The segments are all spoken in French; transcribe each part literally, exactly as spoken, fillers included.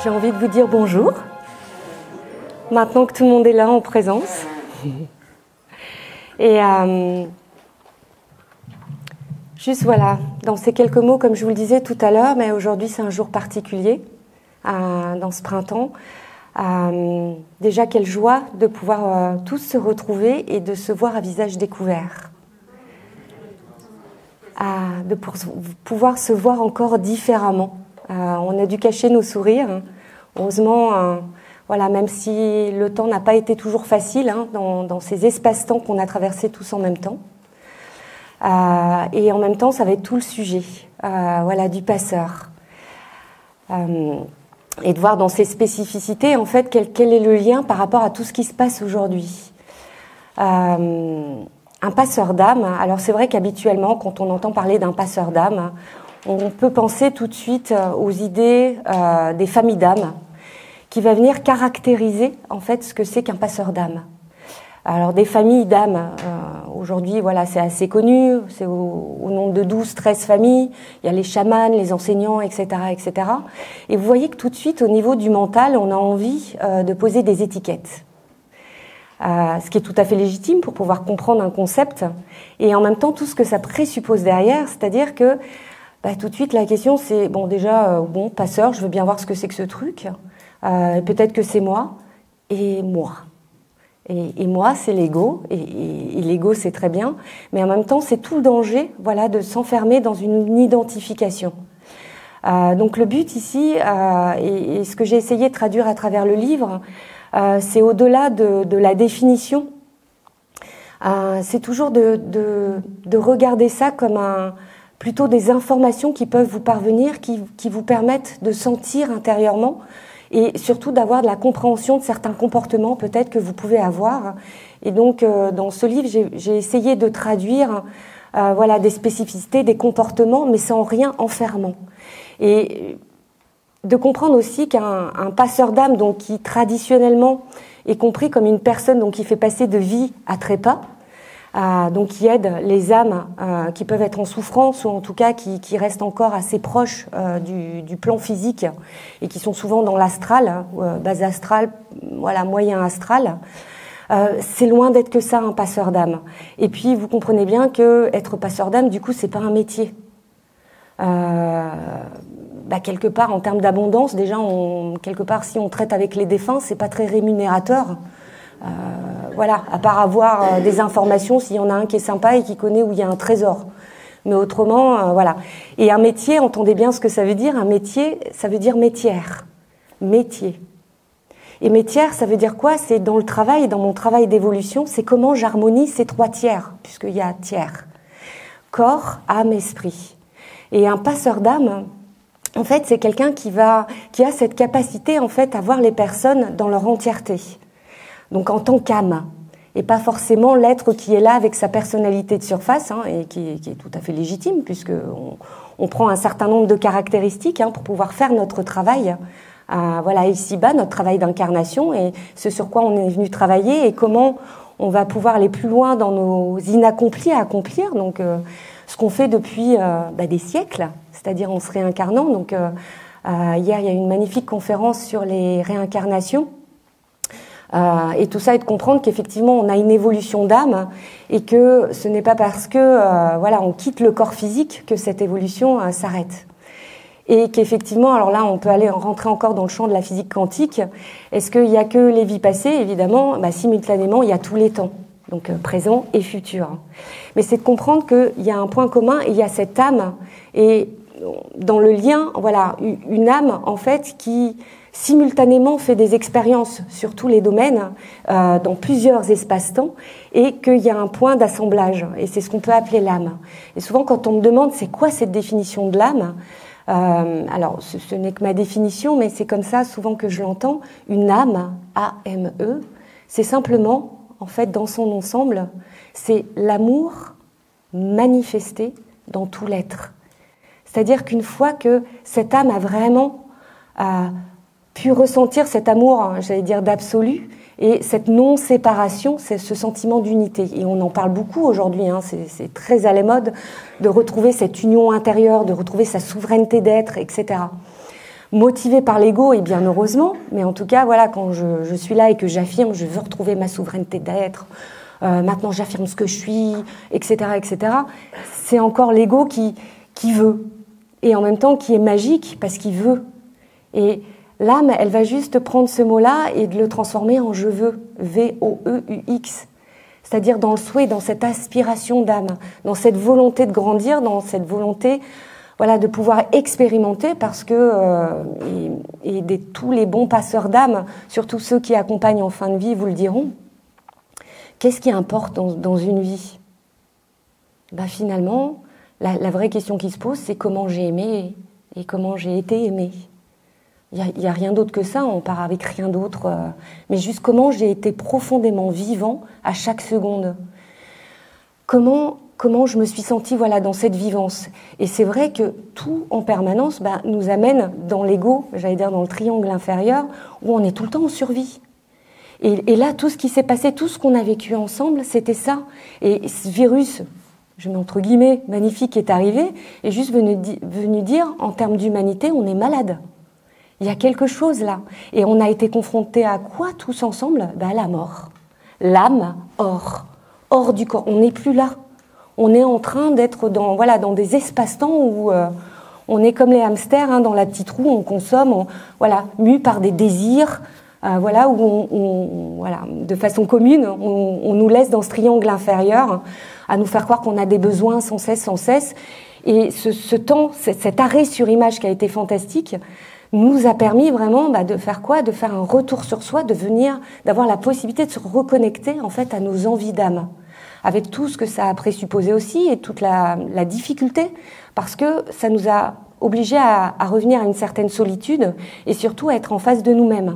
J'ai envie de vous dire bonjour, maintenant que tout le monde est là en présence. Et euh, juste voilà, dans ces quelques mots, comme je vous le disais tout à l'heure, mais aujourd'hui c'est un jour particulier euh, dans ce printemps. Euh, déjà, quelle joie de pouvoir euh, tous se retrouver et de se voir à visage découvert. Euh, de pour, pouvoir se voir encore différemment. Euh, on a dû cacher nos sourires. Heureusement, euh, voilà, même si le temps n'a pas été toujours facile hein, dans, dans ces espaces-temps qu'on a traversés tous en même temps. Euh, et en même temps, ça va être tout le sujet euh, voilà, du passeur. Euh, et de voir dans ces spécificités, en fait, quel, quel est le lien par rapport à tout ce qui se passe aujourd'hui. Euh, un passeur d'âme, alors c'est vrai qu'habituellement, quand on entend parler d'un passeur d'âme, on peut penser tout de suite aux idées euh, des familles d'âmes, qui va venir caractériser, en fait, ce que c'est qu'un passeur d'âme. Alors, des familles d'âmes, euh, aujourd'hui, voilà, c'est assez connu, c'est au, au nombre de douze, treize familles, il y a les chamans, les enseignants, et cetera, et cetera. Et vous voyez que tout de suite, au niveau du mental, on a envie euh, de poser des étiquettes. Euh, ce qui est tout à fait légitime pour pouvoir comprendre un concept, et en même temps, tout ce que ça présuppose derrière, c'est-à-dire que, bah, tout de suite, la question, c'est, bon, déjà, euh, bon, passeur, je veux bien voir ce que c'est que ce truc, euh, peut-être que c'est moi, et moi. Et, et moi, c'est l'ego, et, et, et l'ego, c'est très bien, mais en même temps, c'est tout le danger, voilà, de s'enfermer dans une identification. Euh, donc le but ici, euh, et, et ce que j'ai essayé de traduire à travers le livre, euh, c'est au-delà de, de la définition, euh, c'est toujours de, de, de regarder ça comme un, plutôt des informations qui peuvent vous parvenir, qui, qui vous permettent de sentir intérieurement, et surtout d'avoir de la compréhension de certains comportements peut-être que vous pouvez avoir. Et donc, euh, dans ce livre, j'ai, j'ai essayé de traduire euh, voilà, des spécificités, des comportements, mais sans rien enfermant. Et de comprendre aussi qu'un un passeur d'âme, donc qui traditionnellement est compris comme une personne donc, qui fait passer de vie à trépas, Euh, donc qui aide les âmes euh, qui peuvent être en souffrance ou en tout cas qui, qui restent encore assez proches euh, du, du plan physique et qui sont souvent dans l'astral, euh, base astrale, voilà, moyen astral. Euh, c'est loin d'être que ça un passeur d'âme. Et puis vous comprenez bien que être passeur d'âme, du coup, c'est pas un métier. Euh, bah, quelque part en termes d'abondance, déjà, on, quelque part si on traite avec les défunts, c'est pas très rémunérateur. Euh, voilà, à part avoir euh, des informations s'il y en a un qui est sympa et qui connaît où il y a un trésor. Mais autrement, euh, voilà. Et un métier, entendez bien ce que ça veut dire. Un métier, ça veut dire métière. Métier. Et métière, ça veut dire quoi? C'est dans le travail, dans mon travail d'évolution, c'est comment j'harmonise ces trois tiers, puisqu'il y a tiers. Corps, âme, esprit. Et un passeur d'âme, en fait, c'est quelqu'un qui va, qui a cette capacité, en fait, à voir les personnes dans leur entièreté. Donc en tant qu'âme, et pas forcément l'être qui est là avec sa personnalité de surface, hein, et qui, qui est tout à fait légitime, puisqu'on on prend un certain nombre de caractéristiques hein, pour pouvoir faire notre travail, euh, voilà, ici-bas, notre travail d'incarnation, et ce sur quoi on est venu travailler, et comment on va pouvoir aller plus loin dans nos inaccomplis à accomplir, donc euh, ce qu'on fait depuis euh, bah, des siècles, c'est-à-dire en se réincarnant. Donc euh, euh, hier, il y a eu une magnifique conférence sur les réincarnations, Euh, et tout ça est de comprendre qu'effectivement on a une évolution d'âme et que ce n'est pas parce que euh, voilà on quitte le corps physique que cette évolution euh, s'arrête. Et qu'effectivement, alors là on peut aller rentrer encore dans le champ de la physique quantique. Est-ce qu'il n'y a que les vies passées? Évidemment, bah, simultanément il y a tous les temps, donc euh, présent et futur. Mais c'est de comprendre qu'il y a un point commun et il y a cette âme et dans le lien, voilà, une âme en fait qui simultanément fait des expériences sur tous les domaines, euh, dans plusieurs espaces-temps, et qu'il y a un point d'assemblage, et c'est ce qu'on peut appeler l'âme. Et souvent, quand on me demande c'est quoi cette définition de l'âme, euh, alors ce, ce n'est que ma définition, mais c'est comme ça souvent que je l'entends, une âme, A M E, c'est simplement, en fait, dans son ensemble, c'est l'amour manifesté dans tout l'être. C'est-à-dire qu'une fois que cette âme a vraiment euh, pu ressentir cet amour, j'allais dire d'absolu, et cette non-séparation, c'est ce sentiment d'unité. Et on en parle beaucoup aujourd'hui, hein, c'est, c'est très à la mode de retrouver cette union intérieure, de retrouver sa souveraineté d'être, et cetera. motivée par l'ego, et bien heureusement, mais en tout cas, voilà, quand je, je suis là et que j'affirme, je veux retrouver ma souveraineté d'être, euh, maintenant j'affirme ce que je suis, et cetera, et cetera, c'est encore l'ego qui, qui veut, et en même temps qui est magique parce qu'il veut. Et l'âme, elle va juste prendre ce mot-là et de le transformer en « je veux », V O E U X, c'est-à-dire dans le souhait, dans cette aspiration d'âme, dans cette volonté de grandir, dans cette volonté... Voilà, de pouvoir expérimenter parce que, euh, et, et des, tous les bons passeurs d'âme, surtout ceux qui accompagnent en fin de vie, vous le diront, qu'est-ce qui importe dans, dans une vie? Ben finalement, la, la vraie question qui se pose, c'est comment j'ai aimé et comment j'ai été aimé. Il n'y a, a rien d'autre que ça, on part avec rien d'autre, euh, mais juste comment j'ai été profondément vivant à chaque seconde. Comment... Comment je me suis sentie voilà, dans cette vivance. Et c'est vrai que tout, en permanence, bah, nous amène dans l'ego, j'allais dire dans le triangle inférieur, où on est tout le temps en survie. Et, et là, tout ce qui s'est passé, tout ce qu'on a vécu ensemble, c'était ça. Et ce virus, je mets entre guillemets, magnifique, est arrivé, est juste venu, venu dire, en termes d'humanité, on est malade. Il y a quelque chose là. Et on a été confrontés à quoi, tous ensemble? Bah, à la mort. L'âme, hors. Hors du corps. On n'est plus là. On est en train d'être dans, voilà, dans des espaces-temps où euh, on est comme les hamsters, hein, dans la petite roue, on consomme, on, voilà, mu par des désirs, euh, voilà, où on, on, voilà, de façon commune, on, on nous laisse dans ce triangle inférieur à nous faire croire qu'on a des besoins sans cesse, sans cesse. Et ce, ce temps, cet arrêt sur image qui a été fantastique, nous a permis vraiment bah, de faire quoi? De faire un retour sur soi, de venir, d'avoir la possibilité de se reconnecter en fait à nos envies d'âme, avec tout ce que ça a présupposé aussi et toute la, la difficulté, parce que ça nous a obligés à, à revenir à une certaine solitude et surtout à être en face de nous-mêmes,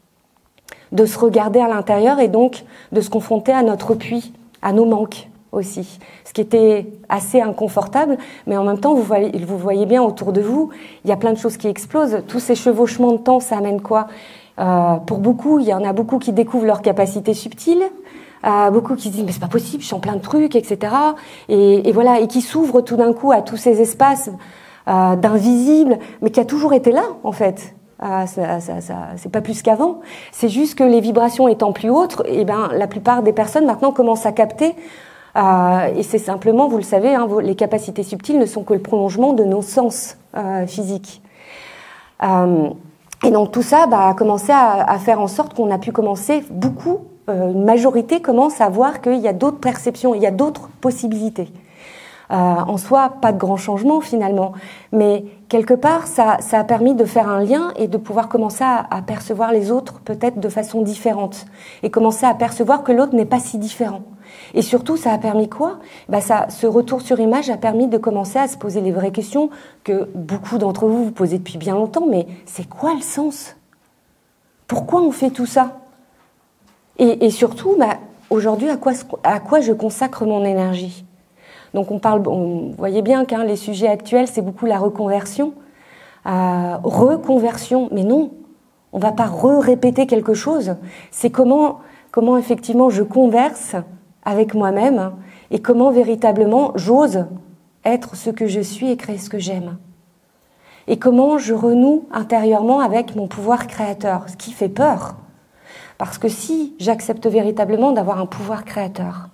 de se regarder à l'intérieur et donc de se confronter à notre puits, à nos manques aussi, ce qui était assez inconfortable, mais en même temps, vous voyez, vous voyez bien autour de vous, il y a plein de choses qui explosent, tous ces chevauchements de temps, ça amène quoi? Euh, pour beaucoup, il y en a beaucoup qui découvrent leurs capacités subtiles, Euh, beaucoup qui se disent mais c'est pas possible, je suis en plein de trucs, et cetera. Et, et voilà, et qui s'ouvrent tout d'un coup à tous ces espaces euh, d'invisibles, mais qui a toujours été là en fait. Euh, ça, ça, ça, c'est pas plus qu'avant. C'est juste que les vibrations étant plus hautes, et ben la plupart des personnes maintenant commencent à capter. Euh, et c'est simplement, vous le savez, hein, les capacités subtiles ne sont que le prolongement de nos sens euh, physiques. Euh, et donc tout ça bah, a commencé à, à faire en sorte qu'on a pu commencer beaucoup. Euh, une majorité commence à voir qu'il y a d'autres perceptions, il y a d'autres possibilités. Euh, en soi, pas de grands changements finalement, mais quelque part, ça, ça a permis de faire un lien et de pouvoir commencer à, à percevoir les autres peut-être de façon différente et commencer à percevoir que l'autre n'est pas si différent. Et surtout, ça a permis quoi? Bah ça, ce retour sur image a permis de commencer à se poser les vraies questions que beaucoup d'entre vous vous posez depuis bien longtemps, mais c'est quoi le sens? Pourquoi on fait tout ça? Et, et surtout, bah, aujourd'hui, à quoi, à quoi je consacre mon énergie? Donc, on parle, on, vous voyez bien que hein, les sujets actuels, c'est beaucoup la reconversion. Euh, reconversion, mais non, on ne va pas re-répéter quelque chose. C'est comment, comment effectivement je converse avec moi-même et comment véritablement j'ose être ce que je suis et créer ce que j'aime. Et comment je renoue intérieurement avec mon pouvoir créateur, ce qui fait peur. Parce que si j'accepte véritablement d'avoir un pouvoir créateur,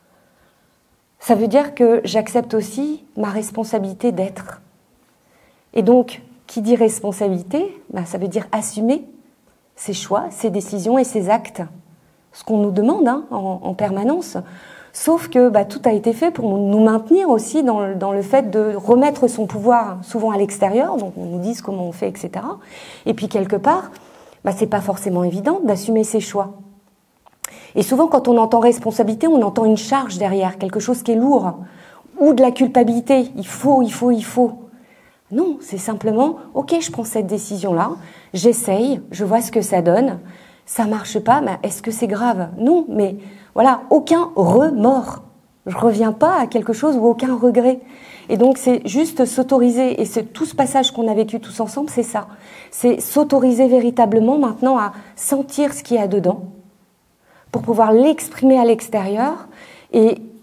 ça veut dire que j'accepte aussi ma responsabilité d'être. Et donc, qui dit responsabilité, ben, ça veut dire assumer ses choix, ses décisions et ses actes. Ce qu'on nous demande hein, en, en permanence. Sauf que bah, tout a été fait pour nous maintenir aussi dans le, dans le fait de remettre son pouvoir souvent à l'extérieur, donc on nous dise comment on fait, et cetera. Et puis quelque part, bah, c'est pas forcément évident d'assumer ses choix. Et souvent, quand on entend responsabilité, on entend une charge derrière, quelque chose qui est lourd, ou de la culpabilité. Il faut, il faut, il faut. Non, c'est simplement, ok, je prends cette décision-là, j'essaye, je vois ce que ça donne, ça marche pas, mais est-ce que c'est grave? Non, mais voilà, aucun remords. Je reviens pas à quelque chose ou aucun regret. Et donc, c'est juste s'autoriser, et c'est tout ce passage qu'on a vécu tous ensemble, c'est ça. C'est s'autoriser véritablement maintenant à sentir ce qu'il y a dedans, pour pouvoir l'exprimer à l'extérieur et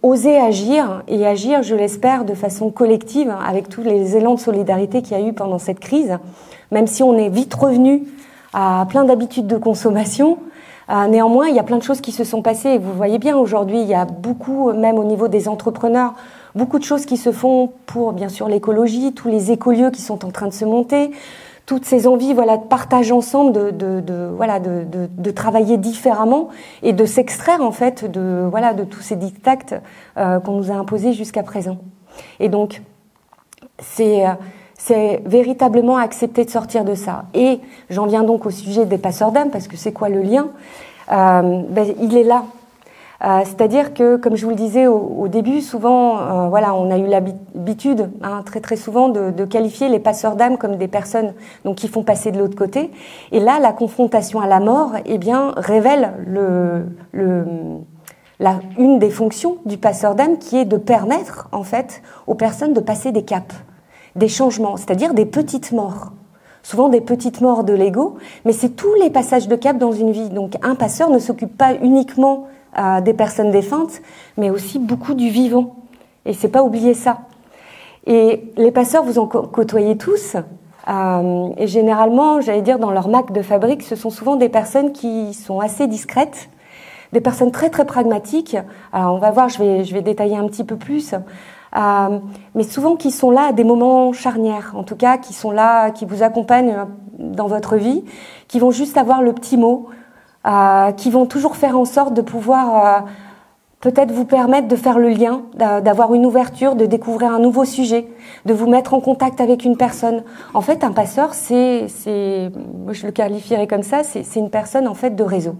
oser agir, et agir, je l'espère, de façon collective, avec tous les élans de solidarité qu'il y a eu pendant cette crise, même si on est vite revenu à plein d'habitudes de consommation. Euh, néanmoins, il y a plein de choses qui se sont passées, et vous voyez bien aujourd'hui, il y a beaucoup, même au niveau des entrepreneurs, beaucoup de choses qui se font pour, bien sûr, l'écologie, tous les écolieux qui sont en train de se monter, toutes ces envies, voilà, de partage ensemble, de, de, de voilà, de, de, de travailler différemment et de s'extraire en fait de, voilà, de tous ces dictats euh, qu'on nous a imposés jusqu'à présent. Et donc, c'est, c'est véritablement accepter de sortir de ça. Et j'en viens donc au sujet des passeurs d'âme, parce que c'est quoi le lien ? euh, ben, Il est là. Euh, c'est-à-dire que, comme je vous le disais au, au début, souvent, euh, voilà, on a eu l'habitude, hein, très très souvent, de, de qualifier les passeurs d'âme comme des personnes donc qui font passer de l'autre côté. Et là, la confrontation à la mort, eh bien, révèle le, le, la, une des fonctions du passeur d'âme, qui est de permettre, en fait, aux personnes de passer des caps, des changements, c'est-à-dire des petites morts. Souvent des petites morts de l'ego, mais c'est tous les passages de cap dans une vie. Donc, un passeur ne s'occupe pas uniquement Euh, des personnes défuntes, mais aussi beaucoup du vivant. Et c'est pas oublier ça. Et les passeurs, vous en côtoyez tous. Euh, et généralement, j'allais dire, dans leur marque de fabrique, ce sont souvent des personnes qui sont assez discrètes, des personnes très très pragmatiques. Alors on va voir, je vais je vais détailler un petit peu plus. Euh, mais souvent qui sont là à des moments charnières, en tout cas qui sont là, qui vous accompagnent dans votre vie, qui vont juste avoir le petit mot. Euh, qui vont toujours faire en sorte de pouvoir euh, peut-être vous permettre de faire le lien, d'avoir une ouverture, de découvrir un nouveau sujet, de vous mettre en contact avec une personne. En fait, un passeur, c'est, c'est moi je le qualifierais comme ça, c'est, c'est une personne en fait de réseau.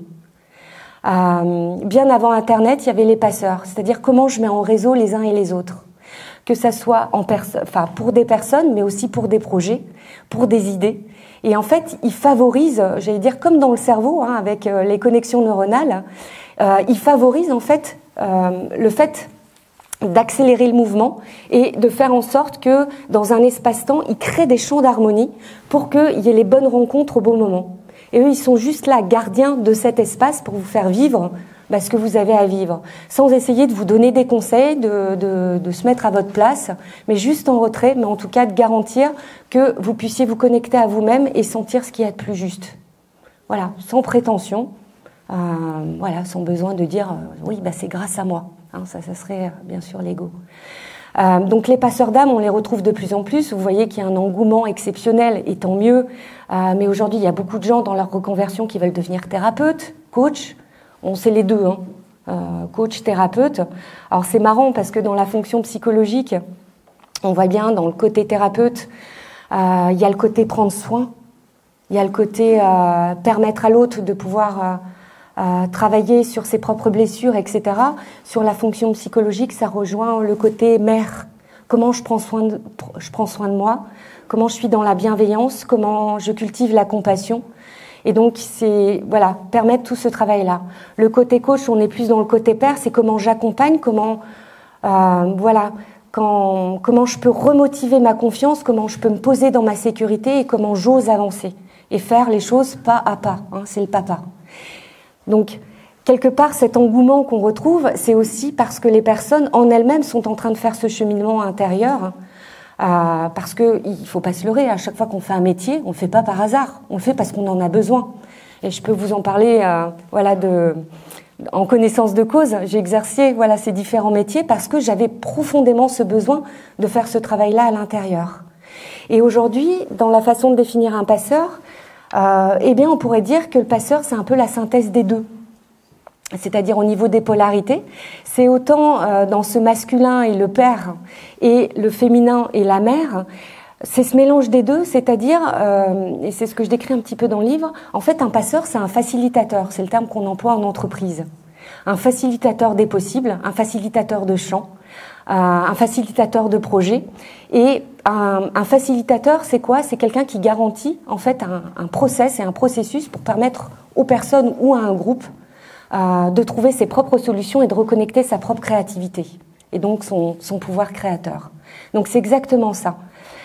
Euh, bien avant Internet, il y avait les passeurs, c'est-à-dire comment je mets en réseau les uns et les autres. Que ça soit en perso- enfin, pour des personnes, mais aussi pour des projets, pour des idées. Et en fait, il favorise, j'allais dire comme dans le cerveau, hein, avec euh, les connexions neuronales, euh, il favorise en fait euh, le fait d'accélérer le mouvement et de faire en sorte que dans un espace-temps, il crée des champs d'harmonie pour qu'il y ait les bonnes rencontres au bon moment. Et eux, ils sont juste là, gardiens de cet espace pour vous faire vivre bah, ce que vous avez à vivre, sans essayer de vous donner des conseils, de, de, de se mettre à votre place, mais juste en retrait, mais en tout cas de garantir que vous puissiez vous connecter à vous-même et sentir ce qu'il y a de plus juste. Voilà, sans prétention, euh, voilà, sans besoin de dire euh, oui, bah, c'est grâce à moi. Hein, ça, ça serait euh, bien sûr l'ego. Euh, donc les passeurs d'âme, on les retrouve de plus en plus. Vous voyez qu'il y a un engouement exceptionnel, et tant mieux. Euh, mais aujourd'hui, il y a beaucoup de gens dans leur reconversion qui veulent devenir thérapeutes, coach. On sait les deux, hein. Euh, coach, thérapeute. Alors c'est marrant parce que dans la fonction psychologique, on voit bien dans le côté thérapeute, euh, il y a le côté prendre soin, il y a le côté euh, permettre à l'autre de pouvoir euh, euh, travailler sur ses propres blessures, et cetera. Sur la fonction psychologique, ça rejoint le côté mère. Comment je prends soin de, je prends soin de moi, comment je suis dans la bienveillance, comment je cultive la compassion. Et donc, c'est, voilà, permettre tout ce travail-là. Le côté coach, on est plus dans le côté père, c'est comment j'accompagne, comment, euh, voilà, quand, comment je peux remotiver ma confiance, comment je peux me poser dans ma sécurité et comment j'ose avancer et faire les choses pas à pas, hein, c'est le papa. Donc, quelque part, cet engouement qu'on retrouve, c'est aussi parce que les personnes en elles-mêmes sont en train de faire ce cheminement intérieur. Hein, Euh, parce que il faut pas se leurrer, à chaque fois qu'on fait un métier, on le fait pas par hasard, on le fait parce qu'on en a besoin. Et je peux vous en parler, euh, voilà, de, en connaissance de cause. J'ai exercé, voilà, ces différents métiers parce que j'avais profondément ce besoin de faire ce travail-là à l'intérieur. Et aujourd'hui, dans la façon de définir un passeur, euh, eh bien, on pourrait dire que le passeur, c'est un peu la synthèse des deux. C'est-à-dire au niveau des polarités, c'est autant euh, dans ce masculin et le père et le féminin et la mère, c'est ce mélange des deux, c'est-à-dire, euh, et c'est ce que je décris un petit peu dans le livre, en fait un passeur c'est un facilitateur, c'est le terme qu'on emploie en entreprise. Un facilitateur des possibles, un facilitateur de champs, euh, un facilitateur de projets. Et un, un facilitateur c'est quoi ? C'est quelqu'un qui garantit en fait un, un process et un processus pour permettre aux personnes ou à un groupe Euh, de trouver ses propres solutions et de reconnecter sa propre créativité et donc son, son pouvoir créateur. Donc c'est exactement ça.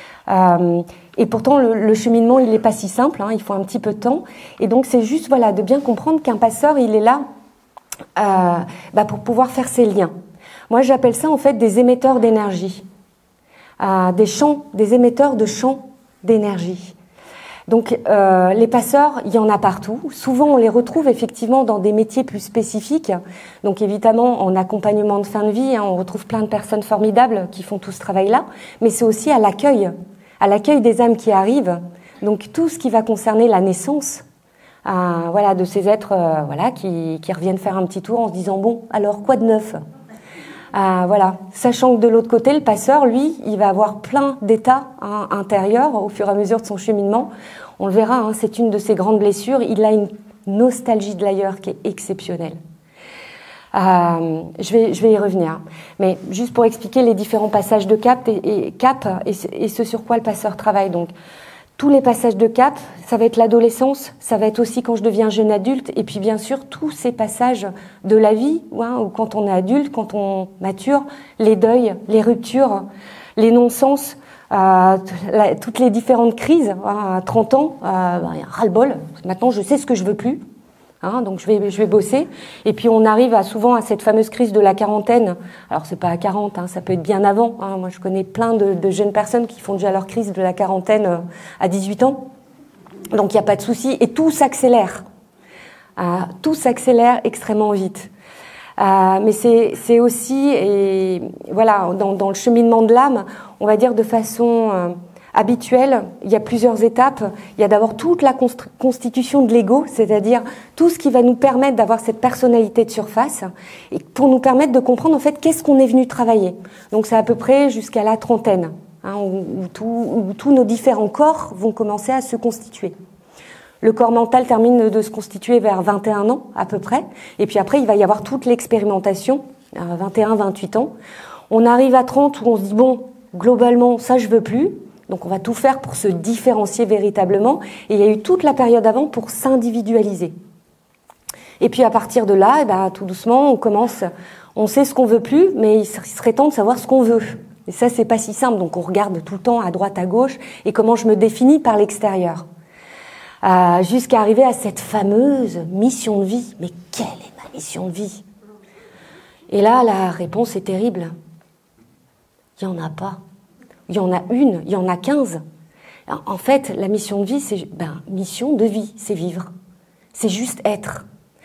Euh, et pourtant le, le cheminement il n'est pas si simple, hein, il faut un petit peu de temps. Et donc c'est juste voilà de bien comprendre qu'un passeur il est là euh, bah, pour pouvoir faire ses liens, Moi, j'appelle ça en fait des émetteurs d'énergie, euh, des champs, des émetteurs de champs d'énergie. Donc, euh, les passeurs, il y en a partout. Souvent, on les retrouve effectivement dans des métiers plus spécifiques. Donc, évidemment, en accompagnement de fin de vie, hein, on retrouve plein de personnes formidables qui font tout ce travail-là. Mais c'est aussi à l'accueil, à l'accueil des âmes qui arrivent. Donc, tout ce qui va concerner la naissance, euh, voilà, de ces êtres, euh, voilà, qui, qui reviennent faire un petit tour en se disant bon, alors quoi de neuf? Euh, voilà, sachant que de l'autre côté, le passeur, lui, il va avoir plein d'états hein, intérieurs au fur et à mesure de son cheminement. On le verra, hein, c'est une de ses grandes blessures. Il a une nostalgie de l'ailleurs qui est exceptionnelle. Euh, je vais, je vais y revenir. Mais juste pour expliquer les différents passages de cap et, et, cap et, et ce sur quoi le passeur travaille. Donc, tous les passages de cap, ça va être l'adolescence, ça va être aussi quand je deviens jeune adulte, et puis bien sûr tous ces passages de la vie, hein, où quand on est adulte, quand on mature, les deuils, les ruptures, les non-sens, euh, la, toutes les différentes crises. Hein, à trente ans, euh, ben, ras-le-bol, maintenant je sais ce que je veux plus. Hein, donc je vais, je vais bosser. Et puis on arrive à, souvent à cette fameuse crise de la quarantaine. Alors c'est pas à quarante, hein, ça peut être bien avant. Hein. Moi je connais plein de, de jeunes personnes qui font déjà leur crise de la quarantaine à dix-huit ans. Donc il n'y a pas de souci. Et tout s'accélère. Euh, tout s'accélère extrêmement vite. Euh, mais c'est, c'est aussi, et voilà, dans, dans le cheminement de l'âme, on va dire de façon... Euh, habituel, il y a plusieurs étapes. Il y a d'abord toute la constitution de l'ego, c'est-à-dire tout ce qui va nous permettre d'avoir cette personnalité de surface et pour nous permettre de comprendre en fait qu'est-ce qu'on est venu travailler. Donc c'est à peu près jusqu'à la trentaine, hein, où, où, tout, où tous nos différents corps vont commencer à se constituer. Le corps mental termine de se constituer vers vingt et un ans à peu près, et puis après il va y avoir toute l'expérimentation, à vingt et un vingt-huit ans. On arrive à trente où on se dit bon, globalement ça je veux plus. Donc on va tout faire pour se différencier véritablement. Et il y a eu toute la période avant pour s'individualiser. Et puis à partir de là, eh ben, tout doucement, on commence, on sait ce qu'on veut plus, mais il serait temps de savoir ce qu'on veut. Et ça, c'est pas si simple. Donc on regarde tout le temps à droite, à gauche, et comment je me définis par l'extérieur. Euh, jusqu'à arriver à cette fameuse mission de vie. Mais quelle est ma mission de vie? Et là, la réponse est terrible. Il n'y en a pas. Il y en a une, il y en a quinze. En fait, la mission de vie, c'est ben, mission de vie, c'est vivre. C'est juste être.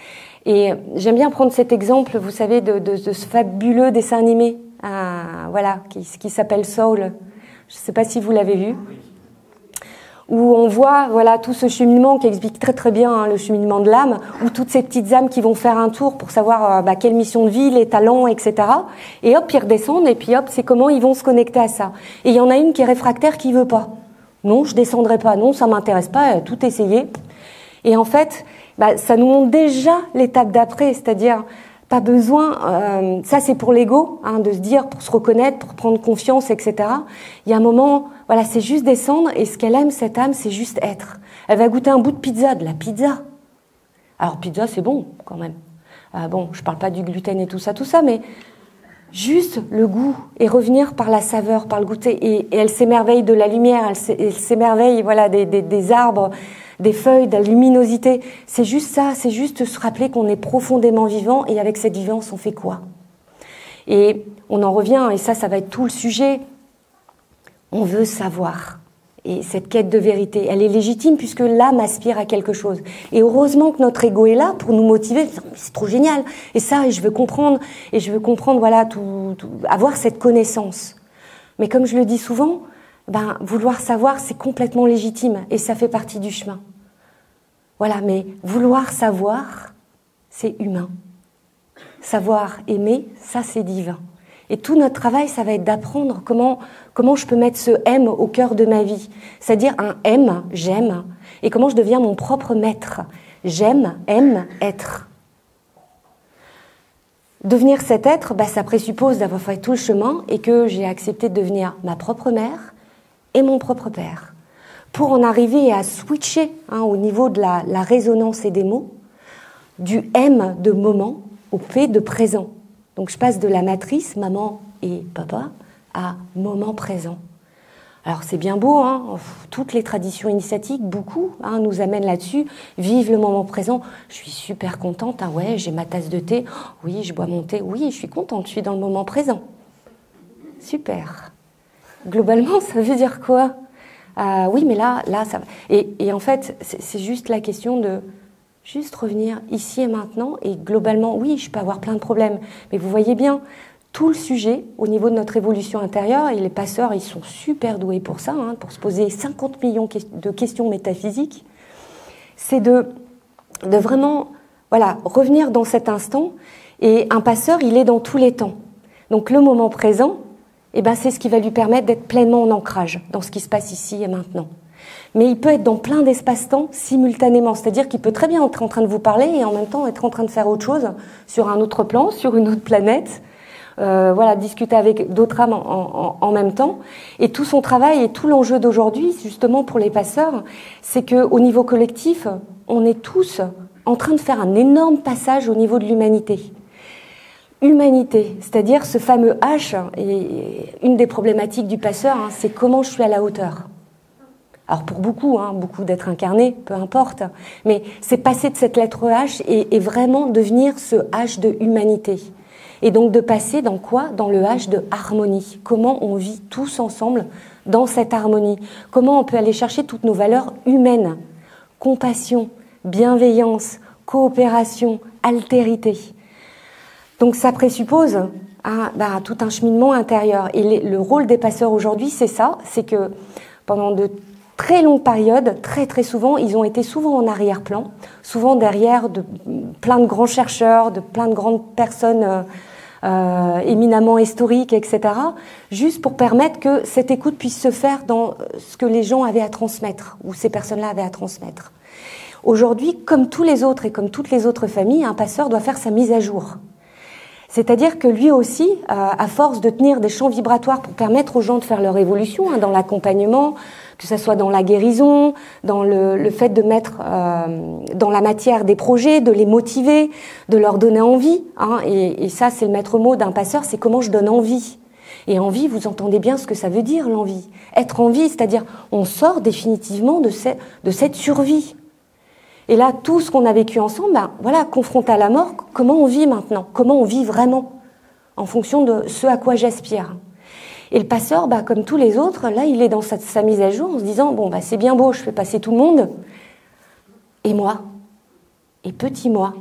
Et j'aime bien prendre cet exemple, vous savez, de, de, de ce fabuleux dessin animé, euh, voilà, qui, qui s'appelle Soul. Je ne sais pas si vous l'avez vu. Où on voit voilà tout ce cheminement qui explique très très bien hein, le cheminement de l'âme, où toutes ces petites âmes qui vont faire un tour pour savoir euh, bah, quelle mission de vie, les talents, et cetera. Et hop, ils redescendent et puis hop, c'est comment ils vont se connecter à ça. Et il y en a une qui est réfractaire, qui veut pas. Non, je descendrai pas. Non, ça m'intéresse pas. Tout essayer. Et en fait, bah, ça nous montre déjà l'étape d'après, c'est-à-dire pas besoin. Euh, ça, c'est pour l'ego, hein, de se dire, pour se reconnaître, pour prendre confiance, et cetera. Il y a un moment. Voilà, c'est juste descendre et ce qu'elle aime, cette âme, c'est juste être. Elle va goûter un bout de pizza, de la pizza. Alors pizza, c'est bon quand même. Euh, bon, je parle pas du gluten et tout ça, tout ça, mais juste le goût et revenir par la saveur, par le goûter. Et, et elle s'émerveille de la lumière, elle, elle s'émerveille voilà, des, des, des arbres, des feuilles, de la luminosité. C'est juste ça, c'est juste se rappeler qu'on est profondément vivant et avec cette vivance, on fait quoi? Et on en revient, et ça, ça va être tout le sujet. On veut savoir. Et cette quête de vérité, elle est légitime puisque l'âme aspire à quelque chose. Et heureusement que notre ego est là pour nous motiver. C'est trop génial. Et ça, et je veux comprendre. Et je veux comprendre, voilà, tout, tout, avoir cette connaissance. Mais comme je le dis souvent, ben, vouloir savoir, c'est complètement légitime. Et ça fait partie du chemin. Voilà, mais vouloir savoir, c'est humain. Savoir aimer, ça, c'est divin. Et tout notre travail, ça va être d'apprendre comment, comment je peux mettre ce M au cœur de ma vie. C'est-à-dire un M, j'aime, et comment je deviens mon propre maître. J'aime, aime, être. Devenir cet être, bah, ça présuppose d'avoir fait tout le chemin et que j'ai accepté de devenir ma propre mère et mon propre père. Pour en arriver à switcher hein, au niveau de la, la résonance et des mots, du M de moment au P de présent. Donc je passe de la matrice, maman et papa, à moment présent. Alors c'est bien beau, hein, toutes les traditions initiatiques, beaucoup, hein, nous amènent là-dessus. Vive le moment présent. Je suis super contente, hein, ouais, j'ai ma tasse de thé. Oh, oui, je bois mon thé. Oui, je suis contente, je suis dans le moment présent. Super. Globalement, ça veut dire quoi? euh, Oui, mais là, là, ça. Et, et en fait, c'est juste la question de juste revenir ici et maintenant. Et globalement, oui, je peux avoir plein de problèmes, mais vous voyez bien. Tout le sujet, au niveau de notre évolution intérieure, et les passeurs, ils sont super doués pour ça, hein, pour se poser cinquante millions de questions métaphysiques, c'est de, de vraiment voilà, revenir dans cet instant. Et un passeur, il est dans tous les temps. Donc le moment présent, eh ben, c'est ce qui va lui permettre d'être pleinement en ancrage dans ce qui se passe ici et maintenant. Mais il peut être dans plein d'espace-temps simultanément, c'est-à-dire qu'il peut très bien être en train de vous parler et en même temps être en train de faire autre chose sur un autre plan, sur une autre planète. Euh, voilà, discuter avec d'autres âmes en, en, en même temps. Et tout son travail et tout l'enjeu d'aujourd'hui, justement pour les passeurs, c'est qu'au niveau collectif, on est tous en train de faire un énorme passage au niveau de l'humanité. Humanité, c'est-à-dire ce fameux H, et une des problématiques du passeur, hein, c'est comment je suis à la hauteur. Alors pour beaucoup, hein, beaucoup d'êtres incarnés, peu importe, mais c'est passer de cette lettre H et, et vraiment devenir ce H de humanité. Et donc de passer dans quoi? Dans le H de harmonie. Comment on vit tous ensemble dans cette harmonie? Comment on peut aller chercher toutes nos valeurs humaines? Compassion, bienveillance, coopération, altérité. Donc ça présuppose hein, bah, tout un cheminement intérieur. Et les, le rôle des passeurs aujourd'hui, c'est ça, c'est que pendant de très longues périodes, très très souvent, ils ont été souvent en arrière-plan, souvent derrière de plein de grands chercheurs, de plein de grandes personnes euh, euh, éminemment historiques, et cetera, juste pour permettre que cette écoute puisse se faire dans ce que les gens avaient à transmettre, ou ces personnes-là avaient à transmettre. Aujourd'hui, comme tous les autres et comme toutes les autres familles, un passeur doit faire sa mise à jour. C'est-à-dire que lui aussi, euh, à force de tenir des champs vibratoires pour permettre aux gens de faire leur évolution, hein, dans l'accompagnement, que ce soit dans la guérison, dans le, le fait de mettre euh, dans la matière des projets, de les motiver, de leur donner envie. Hein, et, et ça, c'est le maître mot d'un passeur, c'est comment je donne envie. Et envie, vous entendez bien ce que ça veut dire, l'envie. Être en vie, c'est-à-dire on sort définitivement de, ce, de cette survie. Et là, tout ce qu'on a vécu ensemble, ben, voilà, confronté à la mort, comment on vit maintenant? Comment on vit vraiment? En fonction de ce à quoi j'aspire. Et le passeur, ben, comme tous les autres, là, il est dans sa, sa mise à jour en se disant, bon, ben, c'est bien beau, je fais passer tout le monde. Et moi? Et petit moi?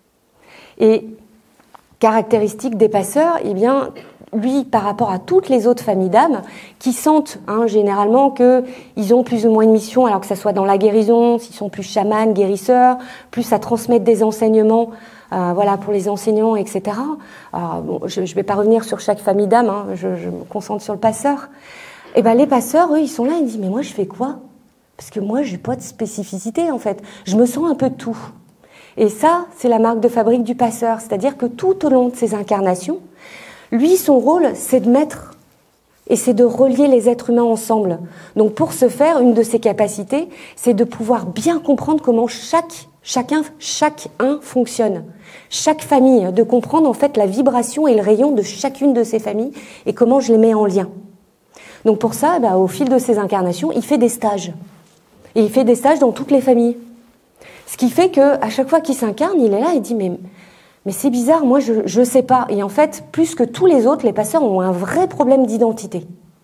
Et caractéristique des passeurs, eh bien, lui, par rapport à toutes les autres familles d'âmes, qui sentent hein, généralement qu'ils ont plus ou moins une mission, alors que ça soit dans la guérison, s'ils sont plus chamans, guérisseurs, plus à transmettre des enseignements, euh, voilà, pour les enseignants, et cetera. Alors, bon, je ne vais pas revenir sur chaque famille d'âmes, hein, je, je me concentre sur le passeur. Et ben les passeurs, eux, ils sont là, ils disent, mais moi, je fais quoi? Parce que moi, je n'ai pas de spécificité, en fait. Je me sens un peu de tout. Et ça, c'est la marque de fabrique du passeur, c'est-à-dire que tout au long de ses incarnations, lui, son rôle, c'est de mettre et c'est de relier les êtres humains ensemble. Donc, pour ce faire, une de ses capacités, c'est de pouvoir bien comprendre comment chaque, chacun, chacun fonctionne. Chaque famille, de comprendre en fait la vibration et le rayon de chacune de ces familles et comment je les mets en lien. Donc, pour ça, bah, au fil de ses incarnations, il fait des stages. Et il fait des stages dans toutes les familles. Ce qui fait qu'à chaque fois qu'il s'incarne, il est là et dit « mais... Mais c'est bizarre, moi je ne sais pas. » Et en fait, plus que tous les autres, les passeurs ont un vrai problème d'identité.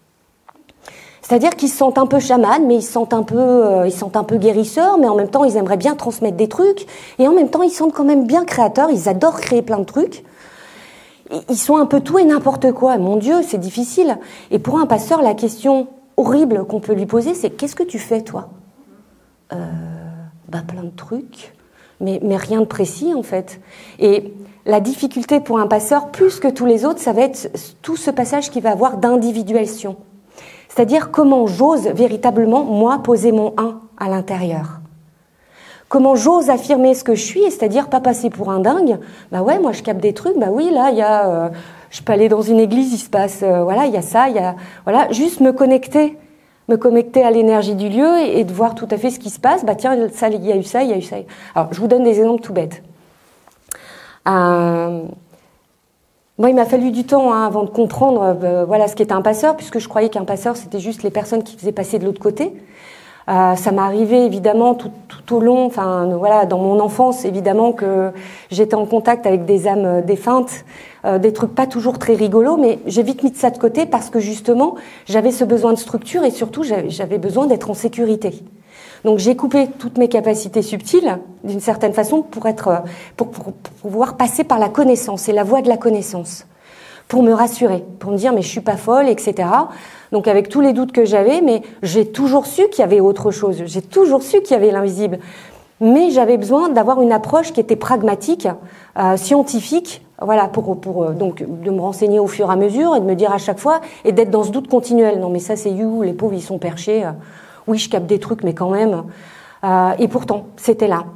C'est-à-dire qu'ils se sentent un peu chamans, mais ils se sentent un peu, euh, ils se sentent un peu guérisseurs, mais en même temps, ils aimeraient bien transmettre des trucs. Et en même temps, ils se sentent quand même bien créateurs, ils adorent créer plein de trucs. Et ils sont un peu tout et n'importe quoi. Mon Dieu, c'est difficile. Et pour un passeur, la question horrible qu'on peut lui poser, c'est « Qu'est-ce que tu fais, toi ?» euh, bah, plein de trucs. Mais, mais rien de précis en fait. Et la difficulté pour un passeur, plus que tous les autres, ça va être tout ce passage qui va avoir d'individuation. C'est-à-dire comment j'ose véritablement, moi, poser mon un à l'intérieur. Comment j'ose affirmer ce que je suis, c'est-à-dire pas passer pour un dingue. Bah ouais, moi je capte des trucs, bah oui, là, il y a... Euh, je peux aller dans une église, il se passe... Euh, voilà, il y a ça, il y a... Voilà, juste me connecter. me connecter à l'énergie du lieu et, et de voir tout à fait ce qui se passe. Bah tiens, ça, il y a eu ça, il y a eu ça. Alors, je vous donne des exemples tout bêtes. Euh, Moi, il m'a fallu du temps hein, avant de comprendre euh, voilà, ce qu'était un passeur, puisque je croyais qu'un passeur, c'était juste les personnes qui faisaient passer de l'autre côté. Euh, ça m'est arrivé évidemment tout, tout au long, enfin voilà, dans mon enfance, évidemment que j'étais en contact avec des âmes défuntes, euh, des trucs pas toujours très rigolos, mais j'ai vite mis de ça de côté parce que justement, j'avais ce besoin de structure et surtout, j'avais besoin d'être en sécurité. Donc j'ai coupé toutes mes capacités subtiles, d'une certaine façon, pour être, pour, pour, pour pouvoir passer par la connaissance et la voie de la connaissance, pour me rassurer, pour me dire mais je suis pas folle, et cetera. Donc avec tous les doutes que j'avais, mais j'ai toujours su qu'il y avait autre chose, j'ai toujours su qu'il y avait l'invisible, mais j'avais besoin d'avoir une approche qui était pragmatique, euh, scientifique, voilà, pour, pour donc de me renseigner au fur et à mesure et de me dire à chaque fois et d'être dans ce doute continuel. Non mais ça c'est you, les pauvres ils sont perchés. Oui, je capte des trucs, mais quand même. Euh, et pourtant, c'était là.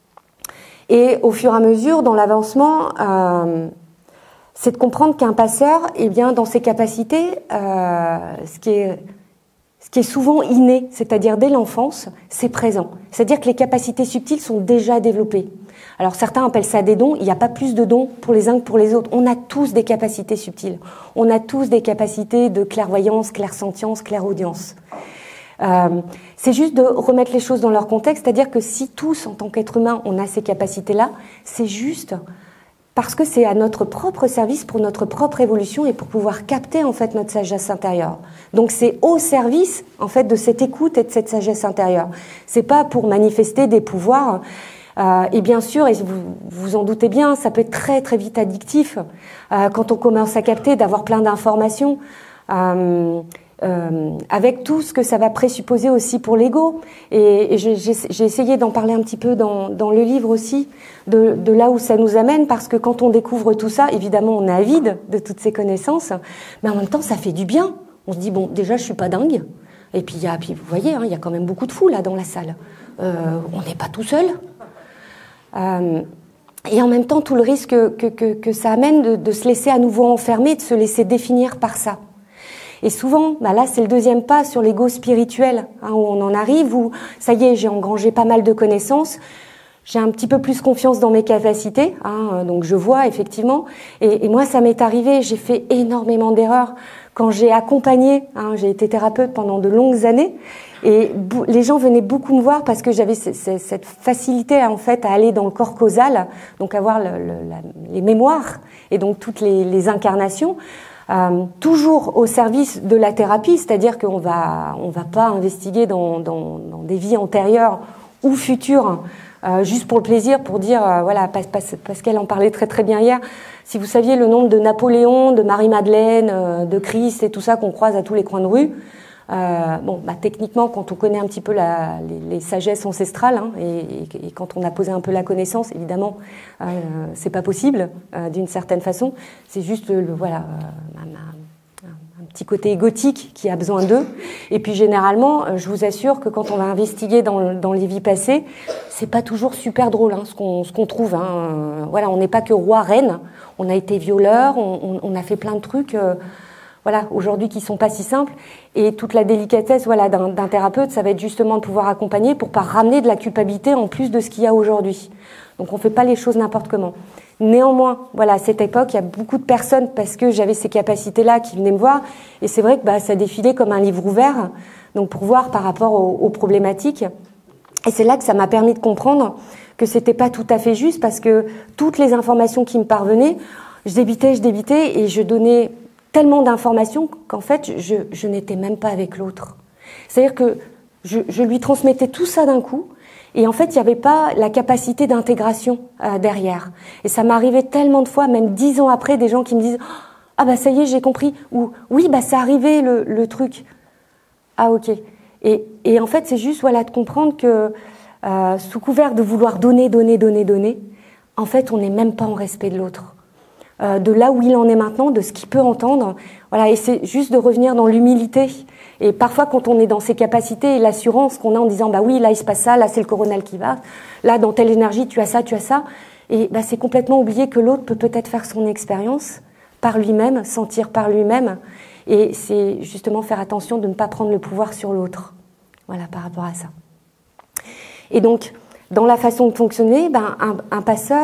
Et au fur et à mesure, dans l'avancement, euh, c'est de comprendre qu'un passeur, eh bien, dans ses capacités, euh, ce qui est, ce qui est souvent inné, c'est-à-dire dès l'enfance, c'est présent. C'est-à-dire que les capacités subtiles sont déjà développées. Alors certains appellent ça des dons. Il n'y a pas plus de dons pour les uns que pour les autres. On a tous des capacités subtiles. On a tous des capacités de clairvoyance, clairsentience, clairaudience. Euh, c'est juste de remettre les choses dans leur contexte, c'est-à-dire que si tous, en tant qu'être humain, on a ces capacités-là, c'est juste parce que c'est à notre propre service, pour notre propre évolution et pour pouvoir capter en fait notre sagesse intérieure. Donc c'est au service en fait de cette écoute et de cette sagesse intérieure. C'est pas pour manifester des pouvoirs. Euh, et bien sûr, et vous vous en doutez bien, ça peut être très très vite addictif euh, quand on commence à capter, d'avoir plein d'informations. Euh, Euh, avec tout ce que ça va présupposer aussi pour l'ego. Et, et j'ai, j'ai essayé d'en parler un petit peu dans, dans le livre aussi, de, de là où ça nous amène, parce que quand on découvre tout ça, évidemment, on est avide de toutes ces connaissances, mais en même temps, ça fait du bien. On se dit, bon, déjà, je suis pas dingue. Et puis, y a, puis vous voyez, hein, il y a quand même beaucoup de fous là dans la salle. Euh, on n'est pas tout seul. Euh, et en même temps, tout le risque que, que, que ça amène de, de se laisser à nouveau enfermer, de se laisser définir par ça. Et souvent, bah là, c'est le deuxième pas sur l'ego spirituel, hein, où on en arrive, où ça y est, j'ai engrangé pas mal de connaissances, j'ai un petit peu plus confiance dans mes capacités, hein, donc je vois effectivement. Et, et moi, ça m'est arrivé, j'ai fait énormément d'erreurs quand j'ai accompagné, hein, j'ai été thérapeute pendant de longues années, et les gens venaient beaucoup me voir parce que j'avais cette facilité en fait à aller dans le corps causal, donc avoir le, le, la, les mémoires et donc toutes les, les incarnations. Euh, toujours au service de la thérapie, c'est-à-dire qu'on va, on va pas investiguer dans, dans, dans des vies antérieures ou futures, euh, juste pour le plaisir, pour dire, euh, voilà, Pascal en parlait très très bien hier. Si vous saviez le nombre de Napoléon, de Marie-Madeleine, euh, de Christ et tout ça qu'on croise à tous les coins de rue, euh, bon, bah techniquement, quand on connaît un petit peu la, les, les sagesses ancestrales, hein, et, et, et quand on a posé un peu la connaissance, évidemment, euh, c'est pas possible euh, d'une certaine façon. C'est juste le, le voilà. Euh, un, un petit côté égotique qui a besoin d'eux. Et puis généralement, je vous assure que quand on va investiguer dans, dans les vies passées, c'est pas toujours super drôle hein, ce qu'on ce qu'on trouve. Hein. Voilà, on n'est pas que roi reine. On a été violeur, on, on, on a fait plein de trucs. Euh, voilà, aujourd'hui qui sont pas si simples. Et toute la délicatesse, voilà, d'un, d'un thérapeute, ça va être justement de pouvoir accompagner pour pas ramener de la culpabilité en plus de ce qu'il y a aujourd'hui. Donc on fait pas les choses n'importe comment. Néanmoins, voilà, à cette époque, il y a beaucoup de personnes, parce que j'avais ces capacités-là, qui venaient me voir, et c'est vrai que bah, ça défilait comme un livre ouvert, donc pour voir par rapport aux, aux problématiques. Et c'est là que ça m'a permis de comprendre que c'était pas tout à fait juste, parce que toutes les informations qui me parvenaient, je débitais, je débitais, et je donnais tellement d'informations qu'en fait, je, je n'étais même pas avec l'autre. C'est-à-dire que je, je lui transmettais tout ça d'un coup, et en fait, il n'y avait pas la capacité d'intégration euh, derrière. Et ça m'arrivait tellement de fois, même dix ans après, des gens qui me disent « Ah bah ça y est, j'ai compris » ou « Oui, bah c'est arrivé le, le truc. » Ah ok. Et, et en fait, c'est juste voilà, de comprendre que euh, sous couvert de vouloir donner, donner, donner, donner, en fait, on n'est même pas en respect de l'autre. Euh, de là où il en est maintenant, de ce qu'il peut entendre. Voilà, et c'est juste de revenir dans l'humilité. Et parfois, quand on est dans ses capacités et l'assurance qu'on a en disant, bah oui, là, il se passe ça, là, c'est le coronal qui va, là, dans telle énergie, tu as ça, tu as ça. Et bah, c'est complètement oublié que l'autre peut peut-être faire son expérience par lui-même, sentir par lui-même. Et c'est justement faire attention de ne pas prendre le pouvoir sur l'autre. Voilà, par rapport à ça. Et donc, dans la façon de fonctionner, ben, un, un passeur,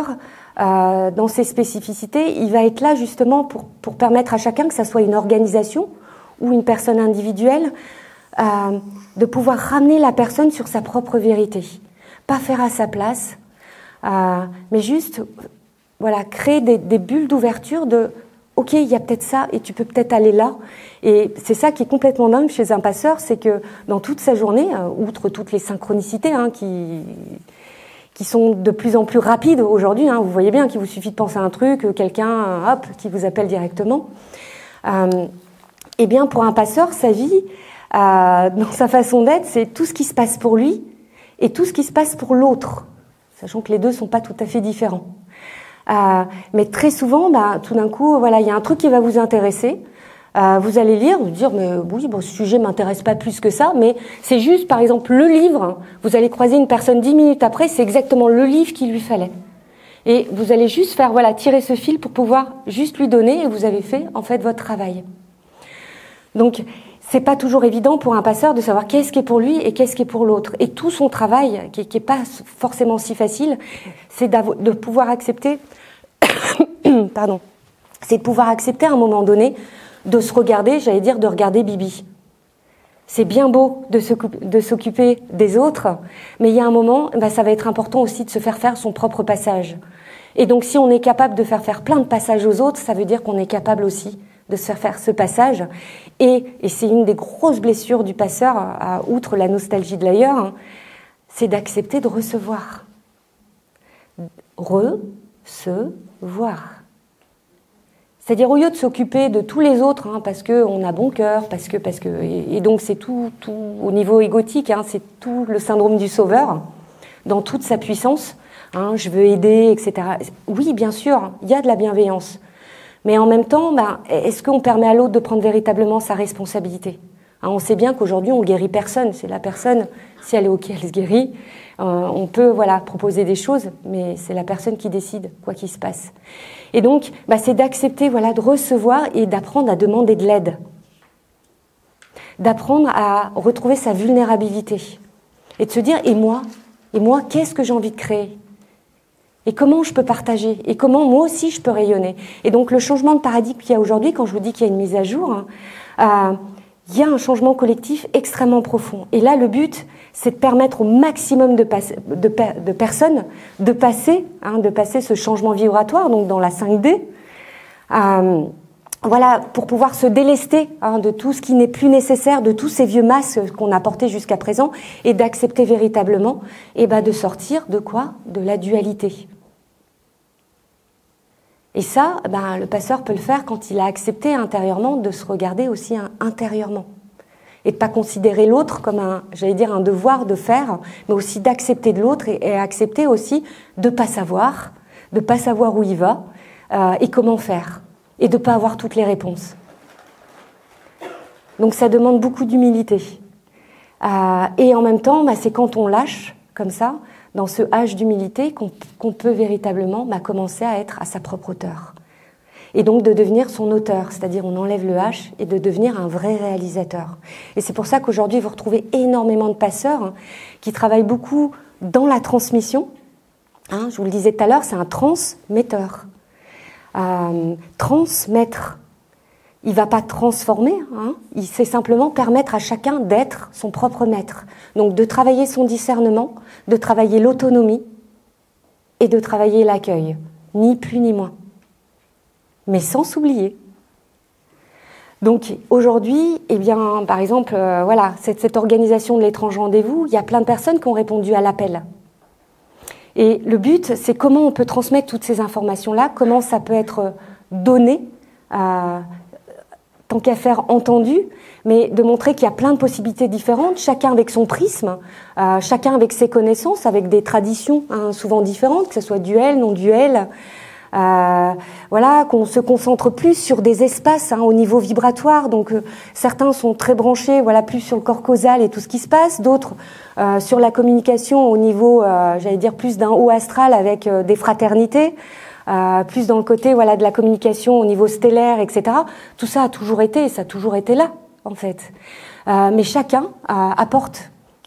euh, dans ses spécificités, il va être là justement pour, pour permettre à chacun, que ça soit une organisation ou une personne individuelle, euh, de pouvoir ramener la personne sur sa propre vérité. Pas faire à sa place, euh, mais juste voilà, créer des, des bulles d'ouverture de « ok, il y a peut-être ça et tu peux peut-être aller là ». Et c'est ça qui est complètement dingue chez un passeur, c'est que dans toute sa journée, euh, outre toutes les synchronicités hein, qui, qui sont de plus en plus rapides aujourd'hui, hein, vous voyez bien qu'il vous suffit de penser à un truc, quelqu'un, hop, qui vous appelle directement. Euh, eh bien, pour un passeur, sa vie, euh, dans sa façon d'être, c'est tout ce qui se passe pour lui et tout ce qui se passe pour l'autre, sachant que les deux ne sont pas tout à fait différents. Euh, mais très souvent, bah, tout d'un coup, voilà, il y a un truc qui va vous intéresser. Euh, vous allez lire, vous dire, mais oui, bon, ce sujet m'intéresse pas plus que ça, mais c'est juste, par exemple, le livre. Vous allez croiser une personne dix minutes après, c'est exactement le livre qu'il lui fallait. Et vous allez juste faire, voilà, tirer ce fil pour pouvoir juste lui donner, et vous avez fait, en fait, votre travail. Donc, c'est pas toujours évident pour un passeur de savoir qu'est-ce qui est pour lui et qu'est-ce qui est pour l'autre. Et tout son travail, qui, qui est pas forcément si facile, c'est de pouvoir accepter, pardon, c'est de pouvoir accepter à un moment donné de se regarder, j'allais dire de regarder Bibi. C'est bien beau de s'occuper des autres, mais il y a un moment, ben, ça va être important aussi de se faire faire son propre passage. Et donc si on est capable de faire faire plein de passages aux autres, ça veut dire qu'on est capable aussi de se faire faire ce passage. Et, et c'est une des grosses blessures du passeur, à, outre la nostalgie de l'ailleurs, hein, c'est d'accepter de recevoir. Re-se-voir. C'est-à-dire au lieu de s'occuper de tous les autres, hein, parce qu'on a bon cœur, parce que, parce que, et, et donc c'est tout, tout au niveau égotique, hein, c'est tout le syndrome du sauveur, dans toute sa puissance, hein, je veux aider, et cetera. Oui, bien sûr, il y a de la bienveillance, mais en même temps, bah, est-ce qu'on permet à l'autre de prendre véritablement sa responsabilité ? Hein, on sait bien qu'aujourd'hui, on guérit personne, c'est la personne, si elle est ok, elle se guérit. Euh, on peut voilà proposer des choses, mais c'est la personne qui décide, quoi qu'il se passe. Et donc, bah, c'est d'accepter voilà, de recevoir et d'apprendre à demander de l'aide. D'apprendre à retrouver sa vulnérabilité. Et de se dire, et moi ? Et moi, qu'est-ce que j'ai envie de créer ? Et comment je peux partager ? Et comment moi aussi je peux rayonner ? Et donc, le changement de paradigme qu'il y a aujourd'hui, quand je vous dis qu'il y a une mise à jour, hein, euh, il y a un changement collectif extrêmement profond. Et là, le but, c'est de permettre au maximum de, de, de personnes de passer, hein, de passer ce changement vibratoire, donc dans la cinq D, euh, voilà, pour pouvoir se délester hein, de tout ce qui n'est plus nécessaire, de tous ces vieux masques qu'on a portés jusqu'à présent, et d'accepter véritablement, et ben, de sortir de quoi ? De la dualité. Et ça, ben, le passeur peut le faire quand il a accepté intérieurement de se regarder aussi hein, intérieurement. Et de pas considérer l'autre comme un, j'allais dire, un devoir de faire, mais aussi d'accepter de l'autre et, et accepter aussi de pas savoir, de pas savoir où il va euh, et comment faire, et de pas avoir toutes les réponses. Donc ça demande beaucoup d'humilité. Euh, et en même temps, bah, c'est quand on lâche comme ça, dans ce H d'humilité, qu'on, qu'on peut véritablement bah, commencer à être à sa propre hauteur. Et donc de devenir son auteur, c'est-à-dire on enlève le H et de devenir un vrai réalisateur. Et c'est pour ça qu'aujourd'hui, vous retrouvez énormément de passeurs hein, qui travaillent beaucoup dans la transmission. Hein, je vous le disais tout à l'heure, c'est un transmetteur. Euh, transmettre. Il ne va pas transformer, hein, il sait simplement permettre à chacun d'être son propre maître. Donc de travailler son discernement, de travailler l'autonomie et de travailler l'accueil. Ni plus ni moins. Mais sans s'oublier. Donc aujourd'hui, eh bien, par exemple, euh, voilà, cette, cette organisation de l'étrange rendez-vous, il y a plein de personnes qui ont répondu à l'appel. Et le but, c'est comment on peut transmettre toutes ces informations-là, comment ça peut être donné, euh, tant qu'à faire entendu, mais de montrer qu'il y a plein de possibilités différentes, chacun avec son prisme, euh, chacun avec ses connaissances, avec des traditions hein, souvent différentes, que ce soit duel, non duel. Euh, voilà, qu'on se concentre plus sur des espaces hein, au niveau vibratoire. Donc euh, certains sont très branchés, voilà, plus sur le corps causal et tout ce qui se passe. D'autres euh, sur la communication au niveau, euh, j'allais dire plus d'un haut astral avec euh, des fraternités. Euh, plus dans le côté voilà de la communication au niveau stellaire, et cetera. Tout ça a toujours été, ça a toujours été là en fait. Euh, mais chacun euh, apporte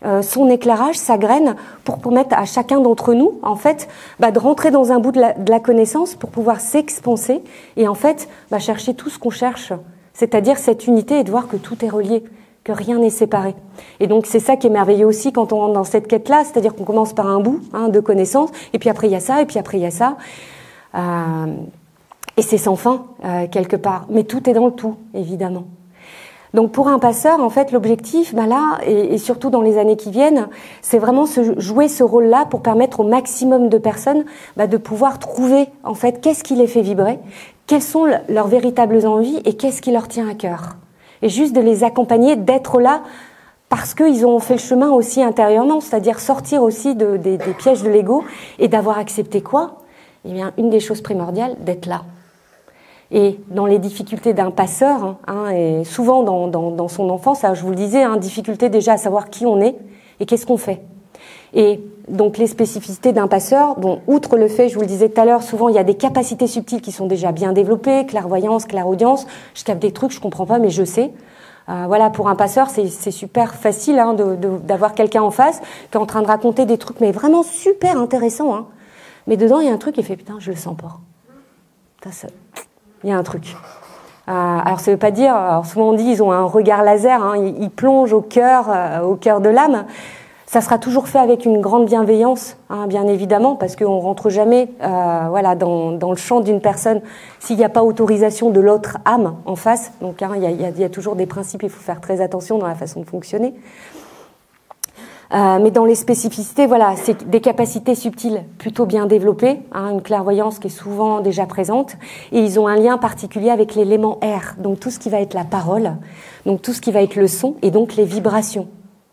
euh, son éclairage, sa graine, pour permettre à chacun d'entre nous, en fait, bah, de rentrer dans un bout de la, de la connaissance pour pouvoir s'expanser et en fait, bah, chercher tout ce qu'on cherche, c'est-à-dire cette unité et de voir que tout est relié, que rien n'est séparé. Et donc c'est ça qui est merveilleux aussi quand on rentre dans cette quête-là, c'est-à-dire qu'on commence par un bout hein, de connaissance, et puis après il y a ça, et puis après il y a ça. Euh, et c'est sans fin, euh, quelque part. Mais tout est dans le tout, évidemment. Donc pour un passeur, en fait, l'objectif, ben là, et, et surtout dans les années qui viennent, c'est vraiment se, jouer ce rôle-là pour permettre au maximum de personnes ben, de pouvoir trouver, en fait, qu'est-ce qui les fait vibrer, quelles sont le, leurs véritables envies et qu'est-ce qui leur tient à cœur. Et juste de les accompagner, d'être là parce qu'ils ont fait le chemin aussi intérieurement, c'est-à-dire sortir aussi de, des, des pièges de l'ego et d'avoir accepté quoi ? Eh bien, une des choses primordiales, d'être là. Et dans les difficultés d'un passeur, hein, et souvent dans, dans, dans son enfance, je vous le disais, hein, difficulté déjà à savoir qui on est et qu'est-ce qu'on fait. Et donc les spécificités d'un passeur, bon, outre le fait, je vous le disais tout à l'heure, souvent il y a des capacités subtiles qui sont déjà bien développées, clairvoyance, clairaudience, je capte des trucs, je comprends pas, mais je sais. Euh, voilà, pour un passeur, c'est, c'est super facile hein, de, de, d'avoir quelqu'un en face qui est en train de raconter des trucs, mais vraiment super intéressants. Hein. Mais dedans, il y a un truc qui fait, putain, je le sens pas. Putain, ça... Il y a un truc. Euh, alors ça veut pas dire, alors souvent on dit ils ont un regard laser, hein, ils, ils plongent au cœur, euh, au cœur de l'âme. Ça sera toujours fait avec une grande bienveillance, hein, bien évidemment, parce qu'on rentre jamais, euh, voilà, dans, dans le champ d'une personne s'il n'y a pas autorisation de l'autre âme en face. Donc hein, il y a, il y a, il y a toujours des principes, il faut faire très attention dans la façon de fonctionner. Euh, mais dans les spécificités, voilà, c'est des capacités subtiles plutôt bien développées, hein, une clairvoyance qui est souvent déjà présente, et ils ont un lien particulier avec l'élément air, donc tout ce qui va être la parole, donc tout ce qui va être le son, et donc les vibrations.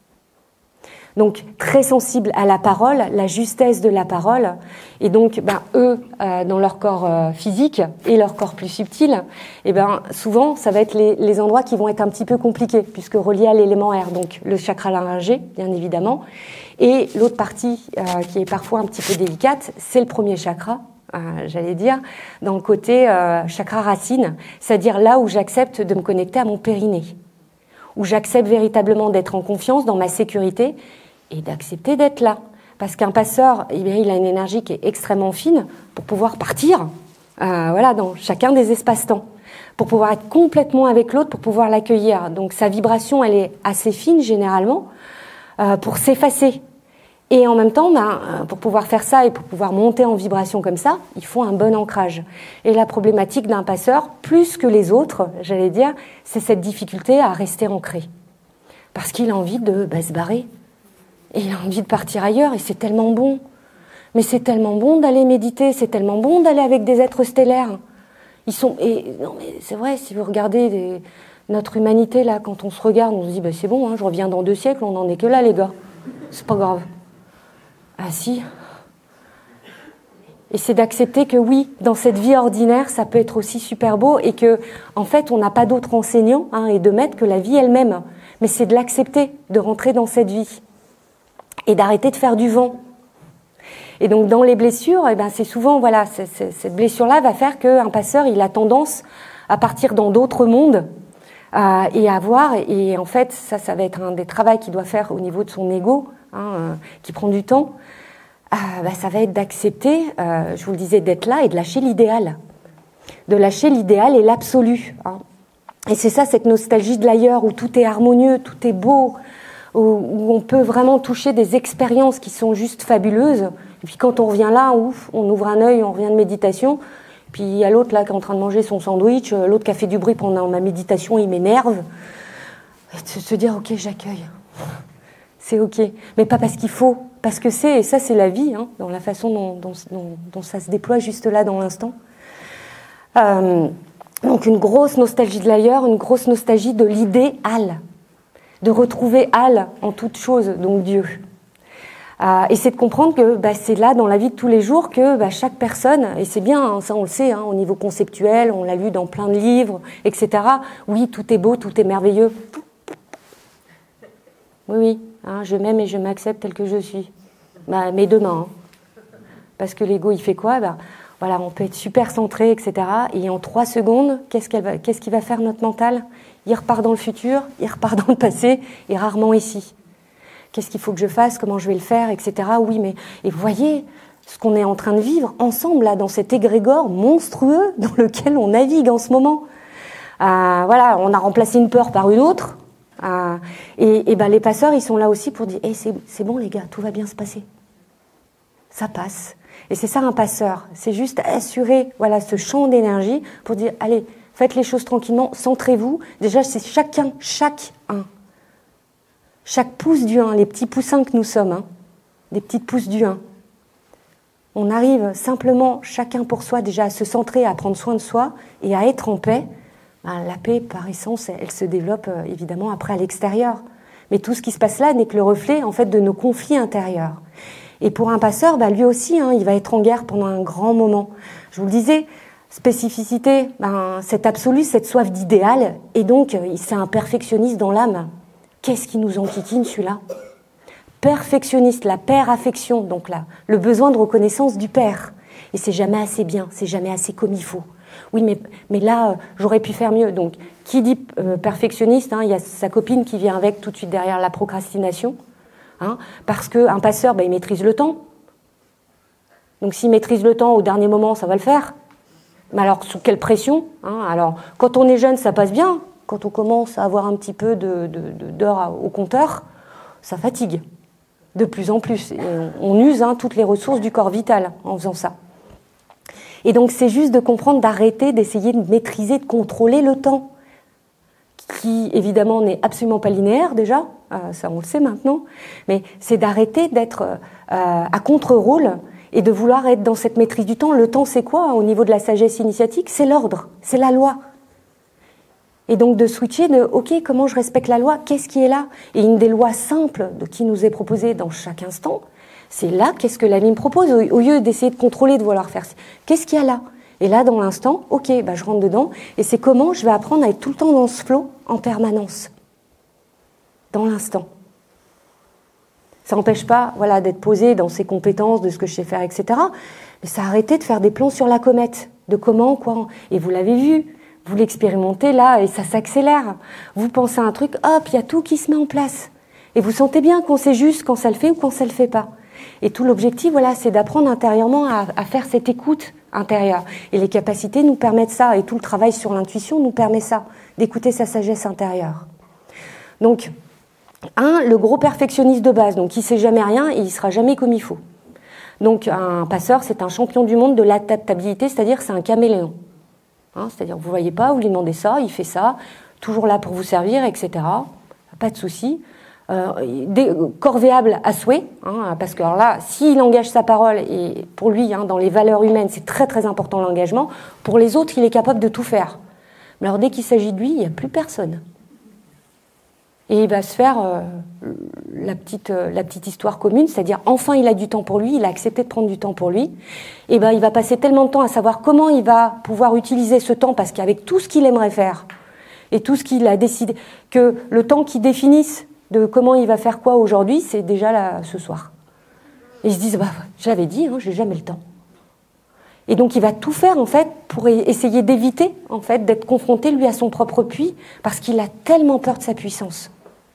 Donc très sensibles à la parole, la justesse de la parole, et donc ben, eux, euh, dans leur corps euh, physique et leur corps plus subtil, et ben souvent ça va être les, les endroits qui vont être un petit peu compliqués, puisque reliés à l'élément air, donc le chakra laryngé, bien évidemment, et l'autre partie euh, qui est parfois un petit peu délicate, c'est le premier chakra, euh, j'allais dire, dans le côté euh, chakra racine, c'est-à-dire là où j'accepte de me connecter à mon périnée, où j'accepte véritablement d'être en confiance dans ma sécurité et d'accepter d'être là. Parce qu'un passeur, eh bien, il a une énergie qui est extrêmement fine pour pouvoir partir euh, voilà, dans chacun des espaces-temps, pour pouvoir être complètement avec l'autre, pour pouvoir l'accueillir. Donc sa vibration, elle est assez fine généralement, euh, pour s'effacer. Et en même temps, ben, pour pouvoir faire ça et pour pouvoir monter en vibration comme ça, il faut un bon ancrage. Et la problématique d'un passeur, plus que les autres, j'allais dire, c'est cette difficulté à rester ancré. Parce qu'il a envie de bah, se barrer. Et il a envie de partir ailleurs, et c'est tellement bon. Mais c'est tellement bon d'aller méditer, c'est tellement bon d'aller avec des êtres stellaires. Ils sont... Et, non, mais c'est vrai, si vous regardez des... notre humanité, là, quand on se regarde, on se dit, bah, c'est bon, hein, je reviens dans deux siècles, on n'en est que là, les gars. C'est pas grave. Ah si. Et c'est d'accepter que oui, dans cette vie ordinaire, ça peut être aussi super beau, et que, en fait, on n'a pas d'autre enseignant hein, et de maître que la vie elle-même. Mais c'est de l'accepter, de rentrer dans cette vie. Et d'arrêter de faire du vent. Et donc dans les blessures, eh ben c'est souvent voilà c'est, c'est, cette blessure-là va faire qu'un passeur il a tendance à partir dans d'autres mondes euh, et à voir et en fait ça ça va être un des travaux qu'il doit faire au niveau de son ego, hein, euh, qui prend du temps. Euh, bah, ça va être d'accepter, euh, je vous le disais, d'être là et de lâcher l'idéal, de lâcher l'idéal et l'absolu. Hein. Et c'est ça cette nostalgie de l'ailleurs où tout est harmonieux, tout est beau. Où on peut vraiment toucher des expériences qui sont juste fabuleuses. Et puis quand on revient là, ouf, on ouvre un œil, on revient de méditation. Puis il y a l'autre là qui est en train de manger son sandwich, l'autre qui a fait du bruit pendant ma méditation, il m'énerve. Et de se dire, ok, j'accueille. C'est ok. Mais pas parce qu'il faut, parce que c'est, et ça c'est la vie, hein, dans la façon dont, dont, dont, dont ça se déploie juste là dans l'instant. Euh, donc une grosse nostalgie de l'ailleurs, une grosse nostalgie de l'idéal. De retrouver Al en toute chose, donc Dieu. Euh, et c'est de comprendre que bah, c'est là, dans la vie de tous les jours, que bah, chaque personne, et c'est bien, hein, ça on le sait, hein, au niveau conceptuel, on l'a lu dans plein de livres, et cetera. Oui, tout est beau, tout est merveilleux. Oui, oui, hein, je m'aime et je m'accepte tel que je suis. Bah, mais demain, hein. Parce que l'ego, il fait quoi bah, voilà, on peut être super centré, et cetera. Et en trois secondes, qu'est-ce, qu'elle va, qu'est-ce qui va faire notre mental ? Il repart dans le futur, il repart dans le passé, et rarement ici. qu'est-ce qu'il faut que je fasse, comment je vais le faire, et cetera. Oui, mais et vous voyez ce qu'on est en train de vivre ensemble là dans cet égrégore monstrueux dans lequel on navigue en ce moment. Euh, voilà, on a remplacé une peur par une autre. Euh, et et ben les passeurs, ils sont là aussi pour dire, hey, c'est c'est bon les gars, tout va bien se passer. Ça passe. Et c'est ça un passeur. C'est juste assurer voilà ce champ d'énergie pour dire, allez, faites les choses tranquillement, centrez-vous. Déjà, c'est chacun, chaque un. Chaque pouce du un, les petits poussins que nous sommes, hein, des petites pousses du un. On arrive simplement, chacun pour soi, déjà à se centrer, à prendre soin de soi et à être en paix. Ben, la paix, par essence, elle se développe euh, évidemment après à l'extérieur. Mais tout ce qui se passe là n'est que le reflet en fait de nos conflits intérieurs. Et pour un passeur, ben, lui aussi, hein, il va être en guerre pendant un grand moment. Je vous le disais, spécificité, ben, cet absolu, cette soif d'idéal, et donc c'est un perfectionniste dans l'âme. Qu'est-ce qui nous enquiquine celui-là ? Perfectionniste, la père-affection, donc là, le besoin de reconnaissance du père. Et c'est jamais assez bien, c'est jamais assez comme il faut. Oui, mais, mais là, euh, j'aurais pu faire mieux. Donc, qui dit euh, perfectionniste, hein, il y a sa copine qui vient avec tout de suite derrière la procrastination. Hein, parce qu'un passeur, ben, il maîtrise le temps. Donc, s'il maîtrise le temps au dernier moment, ça va le faire. Mais alors, sous quelle pression, hein ? Alors, quand on est jeune, ça passe bien. Quand on commence à avoir un petit peu de, de, de, d'heures au compteur, ça fatigue. De plus en plus. Et on, on use hein, toutes les ressources du corps vital en faisant ça. Et donc, c'est juste de comprendre, d'arrêter, d'essayer de maîtriser, de contrôler le temps, qui, évidemment, n'est absolument pas linéaire, déjà, euh, ça on le sait maintenant, mais c'est d'arrêter d'être euh, à contre-rôle et de vouloir être dans cette maîtrise du temps. Le temps, c'est quoi, au niveau de la sagesse initiatique ? C'est l'ordre, c'est la loi. Et donc, de switcher de, OK, comment je respecte la loi ? Qu'est-ce qui est là ? Et une des lois simples de, qui nous est proposée dans chaque instant, c'est là, qu'est-ce que la vie me propose, au lieu d'essayer de contrôler, de vouloir faire. Qu'est-ce qu'il y a là ? Et là, dans l'instant, ok, bah, je rentre dedans. Et c'est comment je vais apprendre à être tout le temps dans ce flot, en permanence. Dans l'instant. Ça n'empêche pas, voilà, d'être posé dans ses compétences, de ce que je sais faire, et cetera. Mais ça a arrêté de faire des plans sur la comète. De comment, quoi. Et vous l'avez vu, vous l'expérimentez là, et ça s'accélère. Vous pensez à un truc, hop, il y a tout qui se met en place. Et vous sentez bien qu'on sait juste quand ça le fait ou quand ça le fait pas. Et tout l'objectif, voilà, c'est d'apprendre intérieurement à, à faire cette écoute intérieure. Et les capacités nous permettent ça, et tout le travail sur l'intuition nous permet ça, d'écouter sa sagesse intérieure. Donc, un, le gros perfectionniste de base, donc il sait jamais rien et il sera jamais comme il faut. Donc, un passeur, c'est un champion du monde de l'adaptabilité, c'est-à-dire c'est un caméléon. Hein, c'est-à-dire, vous voyez pas, vous lui demandez ça, il fait ça, toujours là pour vous servir, et cetera. Pas de souci. Euh, des, corvéable à souhait, hein, parce que alors là, s'il engage sa parole, et pour lui, hein, dans les valeurs humaines, c'est très très important l'engagement, pour les autres, il est capable de tout faire. Mais alors dès qu'il s'agit de lui, il n'y a plus personne. Et il va se faire euh, la, petite, euh, la petite histoire commune, c'est-à-dire enfin il a du temps pour lui, il a accepté de prendre du temps pour lui, et ben il va passer tellement de temps à savoir comment il va pouvoir utiliser ce temps, parce qu'avec tout ce qu'il aimerait faire, et tout ce qu'il a décidé, que le temps qu'il définisse de comment il va faire quoi aujourd'hui, c'est déjà là, ce soir. Et ils se disent, bah, j'avais dit, hein, j'ai jamais le temps. Et donc il va tout faire en fait pour essayer d'éviter en fait d'être confronté lui à son propre puits, parce qu'il a tellement peur de sa puissance.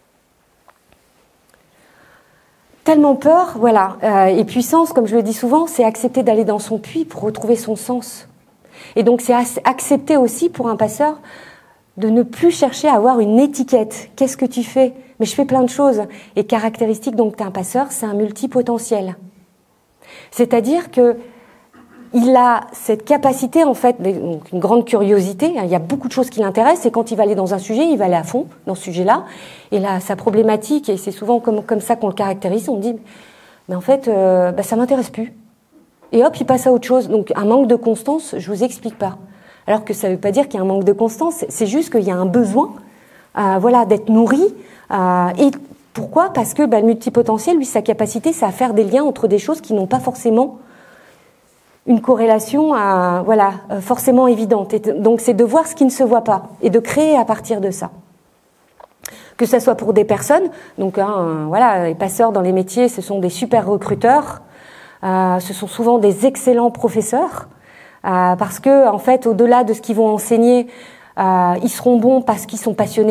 Tellement peur, voilà. Euh, et puissance, comme je le dis souvent, c'est accepter d'aller dans son puits pour retrouver son sens. Et donc c'est accepter aussi pour un passeur de ne plus chercher à avoir une étiquette. Qu'est-ce que tu fais ? Mais je fais plein de choses. Et caractéristique, donc, d'un passeur, c'est un multipotentiel. C'est-à-dire que il a cette capacité, en fait, donc une grande curiosité. Il y a beaucoup de choses qui l'intéressent. Et quand il va aller dans un sujet, il va aller à fond dans ce sujet-là. Et là, sa problématique, et c'est souvent comme, comme ça qu'on le caractérise, on dit, mais en fait, euh, bah, ça m'intéresse plus. Et hop, il passe à autre chose. Donc, un manque de constance, je vous explique pas. Alors que ça ne veut pas dire qu'il y a un manque de constance, c'est juste qu'il y a un besoin, euh, voilà, d'être nourri. Euh, et pourquoi ? Parce que bah, le multipotentiel, lui, sa capacité, c'est à faire des liens entre des choses qui n'ont pas forcément une corrélation, euh, voilà, euh, forcément évidente. Et donc, c'est de voir ce qui ne se voit pas et de créer à partir de ça. Que ça soit pour des personnes, donc hein, euh, voilà, les passeurs dans les métiers, ce sont des super recruteurs, euh, ce sont souvent des excellents professeurs. Euh, parce que, en fait, au-delà de ce qu'ils vont enseigner, euh, ils seront bons parce qu'ils sont passionnés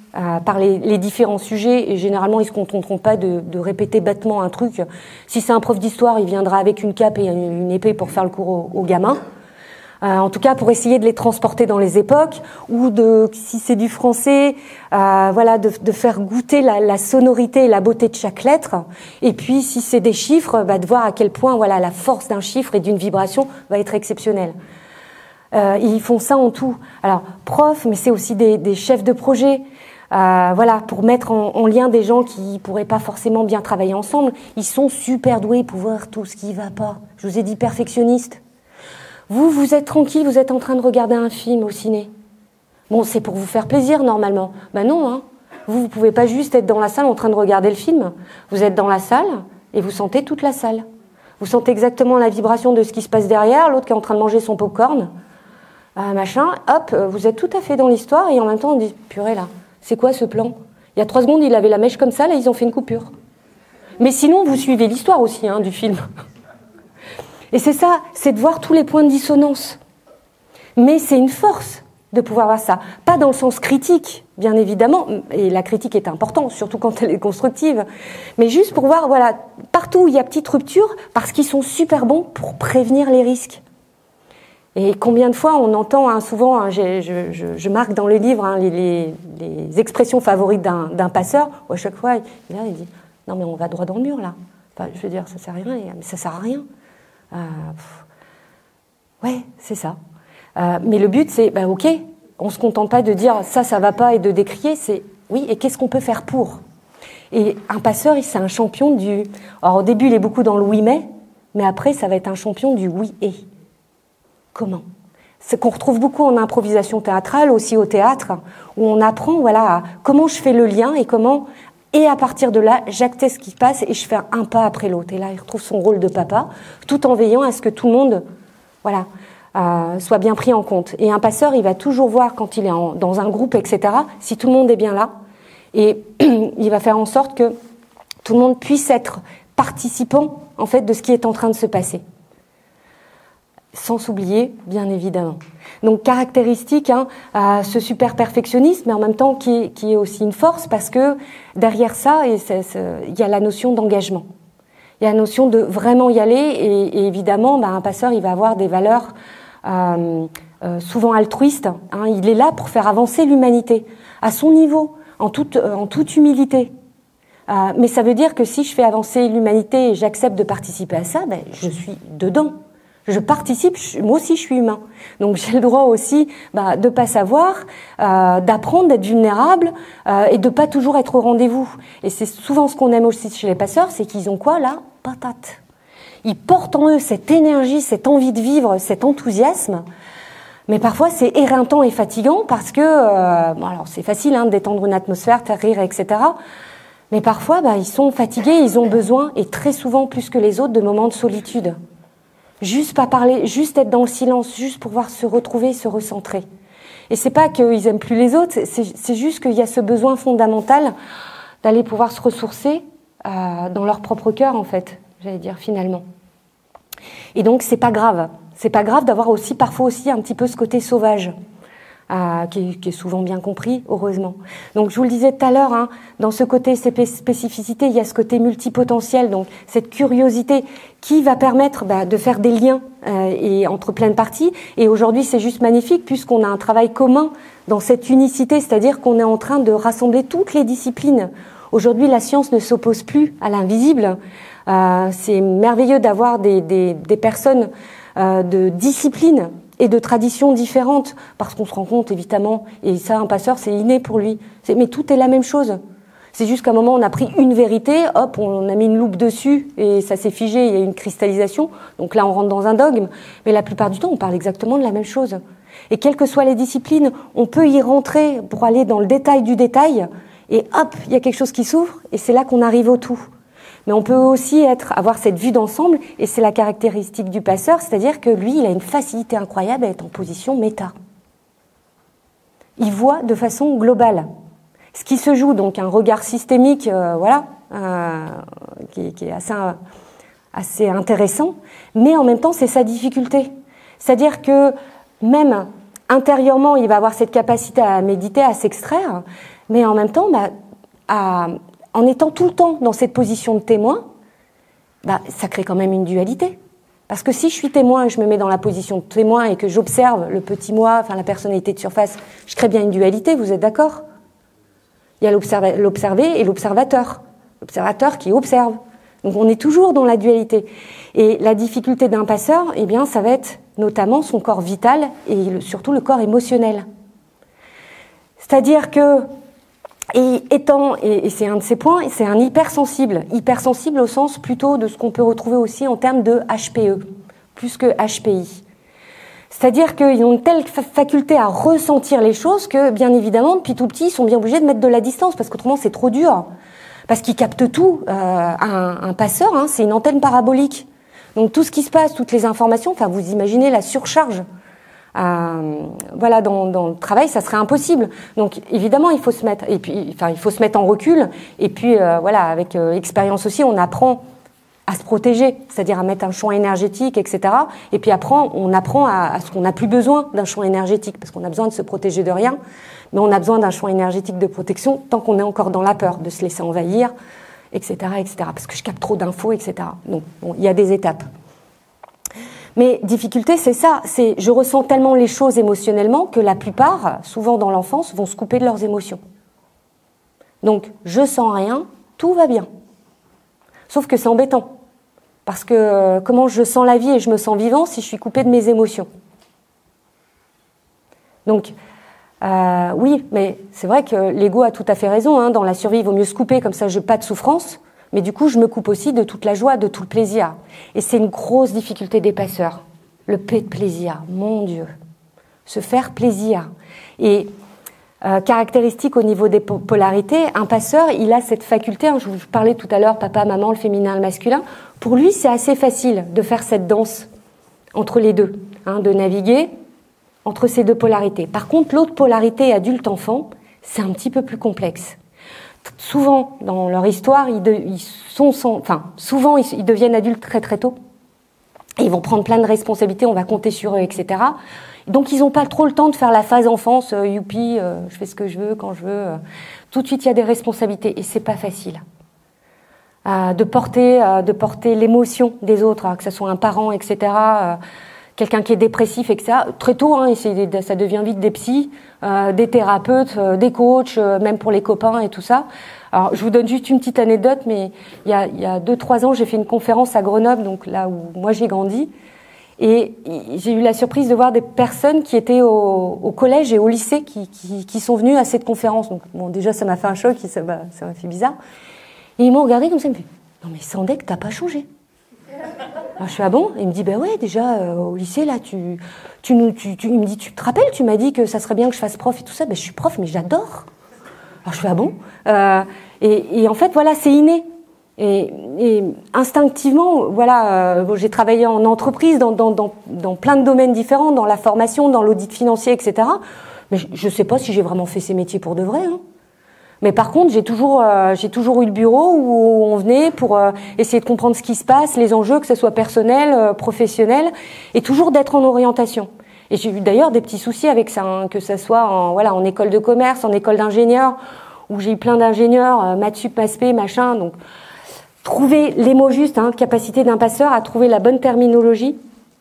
euh, par les, les différents sujets, et généralement ils se contenteront pas de, de répéter bêtement un truc. Si c'est un prof d'histoire, il viendra avec une cape et une épée pour faire le cours aux, aux gamins. Euh, en tout cas, pour essayer de les transporter dans les époques, ou de, si c'est du français, euh, voilà, de, de faire goûter la, la sonorité et la beauté de chaque lettre. Et puis, si c'est des chiffres, bah, de voir à quel point, voilà, la force d'un chiffre et d'une vibration va être exceptionnelle. Euh, ils font ça en tout. Alors, profs, mais c'est aussi des, des chefs de projet. Euh, voilà, pour mettre en, en lien des gens qui pourraient pas forcément bien travailler ensemble. Ils sont super doués pour voir tout ce qui va pas. Je vous ai dit perfectionniste. Vous, vous êtes tranquille, vous êtes en train de regarder un film au ciné. Bon, c'est pour vous faire plaisir, normalement. Ben non, hein. Vous, vous pouvez pas juste être dans la salle en train de regarder le film. Vous êtes dans la salle et vous sentez toute la salle. Vous sentez exactement la vibration de ce qui se passe derrière, l'autre qui est en train de manger son popcorn, euh, machin. Hop, vous êtes tout à fait dans l'histoire et en même temps, on dit, purée là, c'est quoi ce plan? Il y a trois secondes, il avait la mèche comme ça, là, ils ont fait une coupure. Mais sinon, vous suivez l'histoire aussi, hein, du film. Et c'est ça, c'est de voir tous les points de dissonance. Mais c'est une force de pouvoir voir ça. Pas dans le sens critique, bien évidemment, et la critique est importante, surtout quand elle est constructive, mais juste pour voir, voilà, partout où il y a petite rupture, parce qu'ils sont super bons pour prévenir les risques. Et combien de fois on entend, hein, souvent, hein, je, je, je marque dans le livre hein, les, les, les expressions favorites d'un, d'un passeur, où à chaque fois, il, il dit « Non mais on va droit dans le mur, là. Enfin, je veux dire, ça sert à rien, mais ça sert à rien. » Euh, ouais, c'est ça. Euh, mais le but, c'est, bah, ok, on se contente pas de dire ça, ça va pas et de décrier, c'est oui, et qu'est-ce qu'on peut faire pour? Et un passeur, c'est un champion du. Alors au début, il est beaucoup dans le oui mais, mais après, ça va être un champion du oui et. Comment? C'est qu'on retrouve beaucoup en improvisation théâtrale, aussi au théâtre, où on apprend, voilà, à comment je fais le lien et comment. Et à partir de là, j'acte ce qui se passe et je fais un pas après l'autre. Et là, il retrouve son rôle de papa, tout en veillant à ce que tout le monde, voilà, euh, soit bien pris en compte. Et un passeur, il va toujours voir quand il est en, dans un groupe, et cetera, si tout le monde est bien là. Et il va faire en sorte que tout le monde puisse être participant, en fait, de ce qui est en train de se passer. Sans s'oublier, bien évidemment. Donc, caractéristique, hein, euh, ce super perfectionnisme, mais en même temps qui est, qui est aussi une force, parce que derrière ça, il y a la notion d'engagement. Il y a la notion de vraiment y aller, et, et évidemment, bah, un passeur, il va avoir des valeurs euh, euh, souvent altruistes. Hein, il est là pour faire avancer l'humanité, à son niveau, en toute, euh, en toute humilité. Euh, mais ça veut dire que si je fais avancer l'humanité et j'accepte de participer à ça, ben, je suis dedans. Je participe, je, moi aussi je suis humain. Donc j'ai le droit aussi bah, de pas savoir, euh, d'apprendre, d'être vulnérable euh, et de pas toujours être au rendez-vous. Et c'est souvent ce qu'on aime aussi chez les passeurs, c'est qu'ils ont quoi là? Patate. Ils portent en eux cette énergie, cette envie de vivre, cet enthousiasme. Mais parfois c'est éreintant et fatigant parce que, euh, bon, alors c'est facile hein, de détendre une atmosphère, de faire rire, et cetera. Mais parfois bah, ils sont fatigués, ils ont besoin, et très souvent plus que les autres, de moments de solitude. Juste pas parler, juste être dans le silence, juste pouvoir se retrouver, se recentrer. Et c'est pas qu'ils aiment plus les autres, c'est, c'est juste qu'il y a ce besoin fondamental d'aller pouvoir se ressourcer euh, dans leur propre cœur, en fait, j'allais dire, finalement. Et donc, c'est pas grave. C'est pas grave d'avoir aussi, parfois aussi, un petit peu ce côté sauvage. Euh, qui, est, qui est souvent bien compris, heureusement. Donc, je vous le disais tout à l'heure, hein, dans ce côté spécificité, il y a ce côté multipotentiel, donc cette curiosité qui va permettre bah, de faire des liens euh, et entre plein de parties. Et aujourd'hui, c'est juste magnifique puisqu'on a un travail commun dans cette unicité, c'est-à-dire qu'on est en train de rassembler toutes les disciplines. Aujourd'hui, la science ne s'oppose plus à l'invisible. Euh, c'est merveilleux d'avoir des, des, des personnes euh, de disciplines et de traditions différentes, parce qu'on se rend compte, évidemment, et ça, un passeur, c'est inné pour lui. C'est, mais tout est la même chose. C'est juste qu'à un moment, on a pris une vérité, hop, on a mis une loupe dessus, et ça s'est figé, il y a une cristallisation. Donc là, on rentre dans un dogme. Mais la plupart du temps, on parle exactement de la même chose. Et quelles que soient les disciplines, on peut y rentrer pour aller dans le détail du détail, et hop, il y a quelque chose qui s'ouvre, et c'est là qu'on arrive au tout. Mais on peut aussi être, avoir cette vue d'ensemble, et c'est la caractéristique du passeur, c'est-à-dire que lui, il a une facilité incroyable à être en position méta. Il voit de façon globale. Ce qui se joue, donc un regard systémique, euh, voilà, euh, qui, qui est assez, assez intéressant, mais en même temps, c'est sa difficulté. C'est-à-dire que même intérieurement, il va avoir cette capacité à méditer, à s'extraire, mais en même temps, bah, à, en étant tout le temps dans cette position de témoin, bah, ça crée quand même une dualité. Parce que si je suis témoin et je me mets dans la position de témoin et que j'observe le petit moi, enfin la personnalité de surface, je crée bien une dualité, vous êtes d'accord? Il y a l'observé et l'observateur. L'observateur qui observe. Donc on est toujours dans la dualité. Et la difficulté d'un passeur, eh bien, ça va être notamment son corps vital et surtout le corps émotionnel. C'est-à-dire que, et étant, et c'est un de ces points, c'est un hypersensible. Hypersensible au sens plutôt de ce qu'on peut retrouver aussi en termes de H P E, plus que H P I. C'est-à-dire qu'ils ont une telle faculté à ressentir les choses que, bien évidemment, depuis tout petit, ils sont bien obligés de mettre de la distance, parce qu'autrement, c'est trop dur. Parce qu'ils captent tout. Euh, un, un passeur, hein, c'est une antenne parabolique. Donc tout ce qui se passe, toutes les informations, enfin, vous imaginez la surcharge. Euh, voilà, dans, dans le travail, ça serait impossible. Donc évidemment, il faut se mettre, et puis, enfin, il faut se mettre en recul. Et puis, euh, voilà, avec euh, expérience aussi, on apprend à se protéger, c'est-à-dire à mettre un champ énergétique, et cetera. Et puis après, on apprend à, à ce qu'on n'a plus besoin d'un champ énergétique, parce qu'on a besoin de se protéger de rien, mais on a besoin d'un champ énergétique de protection tant qu'on est encore dans la peur de se laisser envahir, et cetera, et cetera. Parce que je capte trop d'infos, et cetera. Donc, bon, il y a des étapes. Mais difficulté, c'est ça. C'est je ressens tellement les choses émotionnellement que la plupart, souvent dans l'enfance, vont se couper de leurs émotions. Donc, je sens rien, tout va bien. Sauf que c'est embêtant. Parce que euh, comment je sens la vie et je me sens vivant si je suis coupée de mes émotions? Donc, euh, oui, mais c'est vrai que l'ego a tout à fait raison. Hein, dans la survie, il vaut mieux se couper, comme ça je n'ai pas de souffrance. Mais du coup, je me coupe aussi de toute la joie, de tout le plaisir. Et c'est une grosse difficulté des passeurs. Le peu de plaisir, mon Dieu. Se faire plaisir. Et euh, caractéristique au niveau des polarités, un passeur, il a cette faculté, hein, je vous parlais tout à l'heure, papa, maman, le féminin, le masculin. Pour lui, c'est assez facile de faire cette danse entre les deux, hein, de naviguer entre ces deux polarités. Par contre, l'autre polarité adulte-enfant, c'est un petit peu plus complexe. Souvent, dans leur histoire, ils, de, ils sont, sont, enfin, souvent, ils, ils deviennent adultes très très tôt. Et ils vont prendre plein de responsabilités, on va compter sur eux, et cetera. Donc, ils n'ont pas trop le temps de faire la phase enfance, euh, youpi, euh, je fais ce que je veux, quand je veux. Euh. Tout de suite, il y a des responsabilités et c'est pas facile. Euh, de porter, euh, de porter l'émotion des autres, hein, que ce soit un parent, et cetera. Euh, quelqu'un qui est dépressif, et cetera. Très tôt, hein, ça devient vite des psys, euh, des thérapeutes, euh, des coachs, euh, même pour les copains et tout ça. Alors, je vous donne juste une petite anecdote, mais il y a, il y a deux, trois ans, j'ai fait une conférence à Grenoble, donc là où moi j'ai grandi, et j'ai eu la surprise de voir des personnes qui étaient au, au collège et au lycée qui, qui, qui sont venues à cette conférence. Donc, bon, déjà, ça m'a fait un choc, ça m'a, ça m'a fait bizarre. Et ils m'ont regardé comme ça, ils me fait « Non mais Sandek, t'as pas changé ». Alors je suis ah bon? Et il me dit ben ouais déjà euh, au lycée là tu tu nous tu, tu il me dit tu te rappelles tu m'as dit que ça serait bien que je fasse prof et tout ça ben je suis prof mais j'adore. Alors je fais ah bon euh, et, et en fait voilà c'est inné et, et instinctivement voilà euh, bon, j'ai travaillé en entreprise dans, dans dans dans plein de domaines différents dans la formation dans l'audit financier et cetera mais je, je sais pas si j'ai vraiment fait ces métiers pour de vrai hein. Mais par contre, j'ai toujours, euh, j'ai toujours eu le bureau où on venait pour euh, essayer de comprendre ce qui se passe, les enjeux, que ce soit personnel, euh, professionnel, et toujours d'être en orientation. Et j'ai eu d'ailleurs des petits soucis avec ça, hein, que ce soit en, voilà, en école de commerce, en école d'ingénieur, où j'ai eu plein d'ingénieurs, euh, maths sup, maths spé, machin. Donc, trouver les mots justes, hein, capacité d'un passeur à trouver la bonne terminologie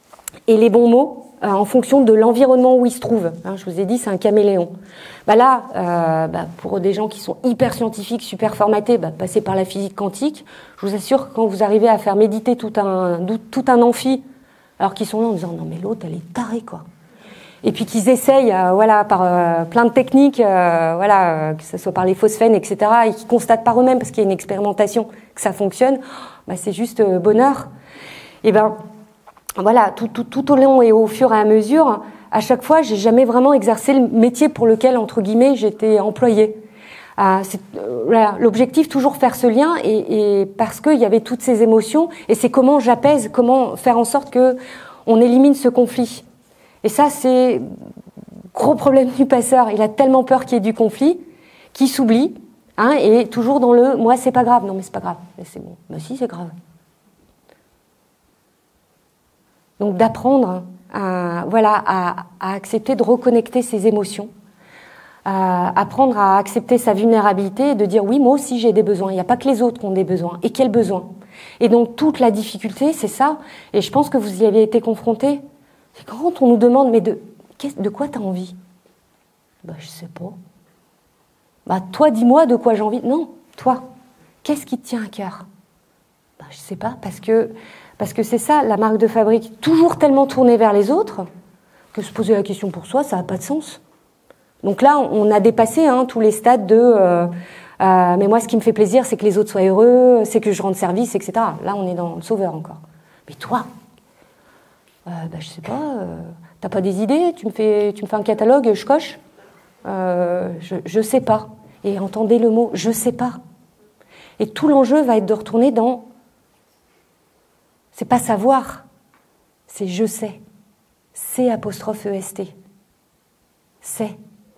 et les bons mots. Euh, en fonction de l'environnement où il se trouve. Hein, je vous ai dit, c'est un caméléon. Bah là, euh, bah pour des gens qui sont hyper scientifiques, super formatés, bah, passez par la physique quantique. Je vous assure que quand vous arrivez à faire méditer tout un, tout un amphi, alors qu'ils sont là en disant « Non mais l'autre, elle est tarée, quoi ». Et puis qu'ils essayent, euh, voilà, par euh, plein de techniques, euh, voilà, euh, que ce soit par les phosphènes, et cetera, et qu'ils constatent par eux-mêmes, parce qu'il y a une expérimentation, que ça fonctionne, bah, c'est juste euh, bonheur. Et ben... Voilà, tout, tout, tout au long et au fur et à mesure, à chaque fois, j'ai jamais vraiment exercé le métier pour lequel, entre guillemets, j'étais employée. Euh, c'est, euh, voilà, l'objectif, toujours faire ce lien, et, et parce qu'il y avait toutes ces émotions, et c'est comment j'apaise, comment faire en sorte que on élimine ce conflit. Et ça, c'est gros problème du passeur. Il a tellement peur qu'il y ait du conflit, qu'il s'oublie, hein, et toujours dans le « moi, c'est pas grave ». Non, mais c'est pas grave. Mais c'est bon. Mais si, c'est grave. Donc d'apprendre à, voilà, à, à accepter de reconnecter ses émotions, apprendre à accepter sa vulnérabilité et de dire oui, moi aussi j'ai des besoins. Il n'y a pas que les autres qui ont des besoins. Et quels besoins? Et donc toute la difficulté, c'est ça. Et je pense que vous y avez été confrontés. C'est quand on nous demande mais de, de quoi tu as envie? Bah je sais pas. Bah toi dis-moi de quoi j'ai envie. Non, toi, qu'est-ce qui te tient à cœur? Bah je sais pas, parce que parce que c'est ça la marque de fabrique, toujours tellement tournée vers les autres que se poser la question pour soi, ça n'a pas de sens. Donc là, on a dépassé hein, tous les stades de euh, euh, mais moi, ce qui me fait plaisir, c'est que les autres soient heureux, c'est que je rende service, et cetera. Là, on est dans le sauveur encore. Mais toi, euh, bah, je sais pas, euh, t'as pas des idées? Tu me fais, tu me fais un catalogue, je coche. Euh, je, je sais pas. Et entendez le mot, je sais pas. Et tout l'enjeu va être de retourner dans, c'est pas savoir, c'est je sais. C apostrophe E S T. C'est.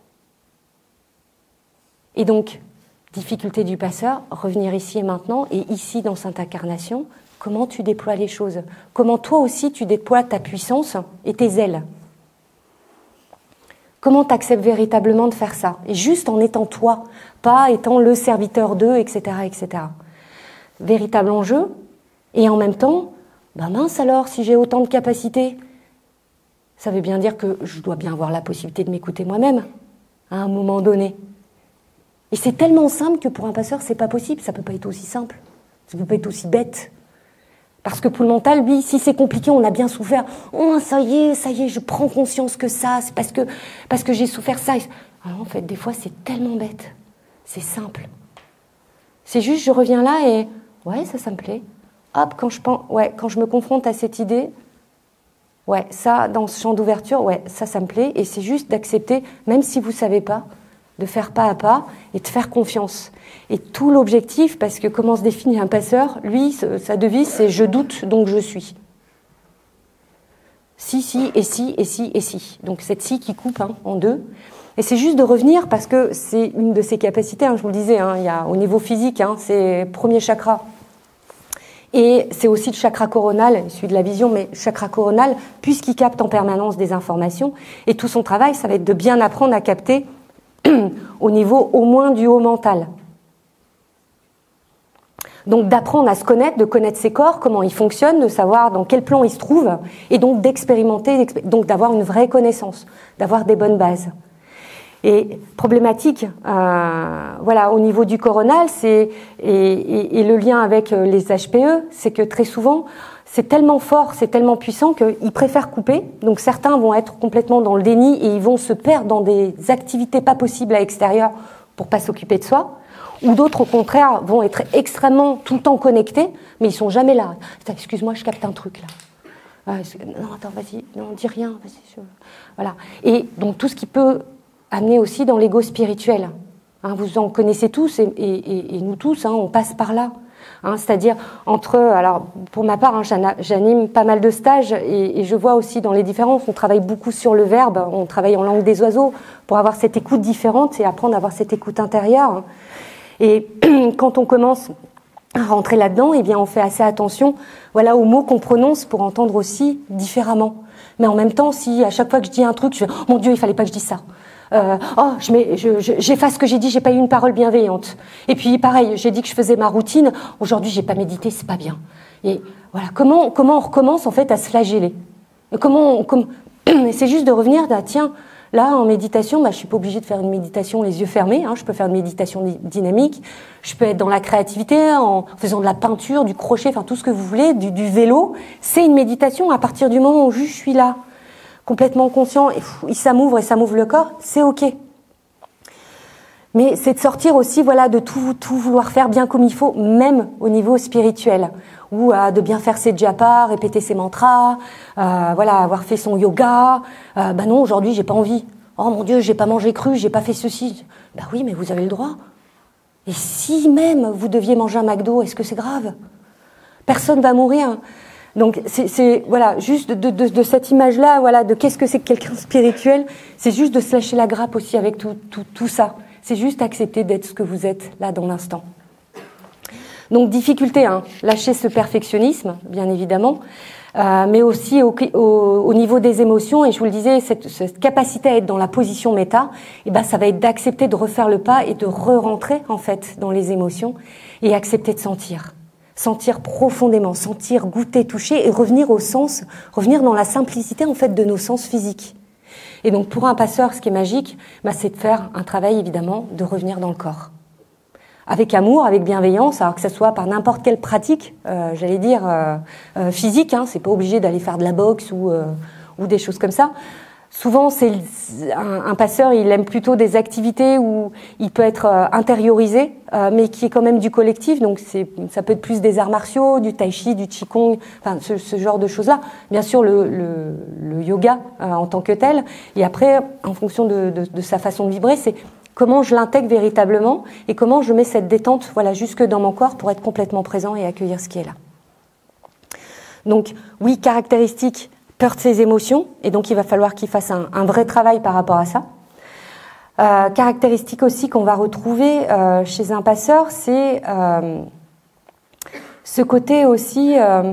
Et donc, difficulté du passeur, revenir ici et maintenant, et ici dans cette incarnation, comment tu déploies les choses? Comment toi aussi tu déploies ta puissance et tes ailes? Comment tu acceptes véritablement de faire ça? Et juste en étant toi, pas étant le serviteur d'eux, et cetera, et cetera. Véritable enjeu, et en même temps, ben mince alors, si j'ai autant de capacités, ça veut bien dire que je dois bien avoir la possibilité de m'écouter moi-même, à un moment donné. Et c'est tellement simple que pour un passeur, c'est pas possible. Ça peut pas être aussi simple. Ça peut pas être aussi bête. Parce que pour le mental, lui, si c'est compliqué, on a bien souffert. Oh, ça y est, ça y est, je prends conscience que ça, c'est parce que, parce que j'ai souffert ça. Alors en fait, des fois, c'est tellement bête. C'est simple. C'est juste, je reviens là et, ouais, ça, ça me plaît. Hop, quand je pense, ouais, quand je me confronte à cette idée, ouais, ça, dans ce champ d'ouverture, ouais, ça, ça me plaît. Et c'est juste d'accepter, même si vous savez pas, de faire pas à pas et de faire confiance. Et tout l'objectif, parce que comment se définit un passeur, lui, sa devise, c'est « je doute, donc je suis ». Si, si, et si, et si, et si. Donc cette si qui coupe hein, en deux. Et c'est juste de revenir, parce que c'est une de ses capacités, hein, je vous le disais, hein, il y a, au niveau physique, hein, c'est premier chakra. Et c'est aussi le chakra coronal, celui de la vision, mais chakra coronal, puisqu'il capte en permanence des informations. Et tout son travail, ça va être de bien apprendre à capter au niveau au moins du haut mental. Donc d'apprendre à se connaître, de connaître ses corps, comment ils fonctionnent, de savoir dans quel plan ils se trouvent, et donc d'expérimenter, donc d'avoir une vraie connaissance, d'avoir des bonnes bases. Et problématique, euh, voilà, au niveau du coronal, c'est et, et, et le lien avec les H P E, c'est que très souvent, c'est tellement fort, c'est tellement puissant qu'ils préfèrent couper. Donc certains vont être complètement dans le déni et ils vont se perdre dans des activités pas possibles à l'extérieur pour pas s'occuper de soi. Ou d'autres, au contraire, vont être extrêmement tout le temps connectés, mais ils sont jamais là. Excuse-moi, je capte un truc là. Ah, non, attends, vas-y, non, dis rien. Vas-y, je... Voilà. Et donc tout ce qui peut amener aussi dans l'ego spirituel. Hein, vous en connaissez tous et, et, et nous tous, hein, on passe par là. Hein, c'est-à-dire entre, alors pour ma part, hein, j'anime pas mal de stages et, et je vois aussi dans les différences, on travaille beaucoup sur le verbe, on travaille en langue des oiseaux pour avoir cette écoute différente et apprendre à avoir cette écoute intérieure. Et quand on commence à rentrer là-dedans, eh bien on fait assez attention, voilà, aux mots qu'on prononce pour entendre aussi différemment. Mais en même temps, si à chaque fois que je dis un truc, je fais « mon Dieu, il fallait pas que je dise ça ». Euh, oh, je mets, je, je, j'efface ce que j'ai dit, j'ai pas eu une parole bienveillante. Et puis pareil, j'ai dit que je faisais ma routine. Aujourd'hui, j'ai pas médité, c'est pas bien. Et voilà, comment, comment on recommence en fait à se flageller. Et comment, on, comme, c'est juste de revenir, bah, tiens, là en méditation, bah, je suis pas obligée de faire une méditation les yeux fermés. Hein, je peux faire une méditation dynamique. Je peux être dans la créativité en faisant de la peinture, du crochet, enfin tout ce que vous voulez, du, du vélo. C'est une méditation à partir du moment où je suis là. Complètement conscient, et pff, ça m'ouvre et ça m'ouvre le corps, c'est ok. Mais c'est de sortir aussi, voilà, de tout, tout vouloir faire bien comme il faut, même au niveau spirituel, ou euh, de bien faire ses japas, répéter ses mantras, euh, voilà, avoir fait son yoga. Euh, bah non, aujourd'hui j'ai pas envie. Oh mon Dieu, j'ai pas mangé cru, j'ai pas fait ceci. Bah oui, mais vous avez le droit. Et si même vous deviez manger un McDo, est-ce que c'est grave? Personne va mourir. Donc c'est, c'est voilà, juste de, de, de cette image-là, voilà, de qu'est-ce que c'est que quelqu'un spirituel, c'est juste de se lâcher la grappe aussi avec tout, tout, tout ça. C'est juste accepter d'être ce que vous êtes là dans l'instant. Donc difficulté, hein, lâcher ce perfectionnisme, bien évidemment, euh, mais aussi au, au, au niveau des émotions. Et je vous le disais, cette, cette capacité à être dans la position méta, eh ben, ça va être d'accepter de refaire le pas et de re-rentrer en fait dans les émotions et accepter de sentir, sentir profondément, sentir, goûter, toucher et revenir au sens, revenir dans la simplicité en fait de nos sens physiques. Et donc pour un passeur, ce qui est magique, bah, c'est de faire un travail évidemment de revenir dans le corps. Avec amour, avec bienveillance, alors que ce soit par n'importe quelle pratique, euh, j'allais dire euh, euh, physique, hein, c'est pas obligé d'aller faire de la boxe ou, euh, ou des choses comme ça. Souvent, c'est un, un passeur, il aime plutôt des activités où il peut être euh, intériorisé, euh, mais qui est quand même du collectif. Donc, c'est, ça peut être plus des arts martiaux, du tai chi, du qigong, enfin ce, ce genre de choses-là. Bien sûr, le, le, le yoga euh, en tant que tel. Et après, en fonction de, de, de sa façon de vibrer, c'est comment je l'intègre véritablement et comment je mets cette détente, voilà, jusque dans mon corps pour être complètement présent et accueillir ce qui est là. Donc, oui, caractéristique, peur de ses émotions, et donc il va falloir qu'il fasse un, un vrai travail par rapport à ça. Euh, caractéristique aussi qu'on va retrouver euh, chez un passeur, c'est euh, ce côté aussi, euh,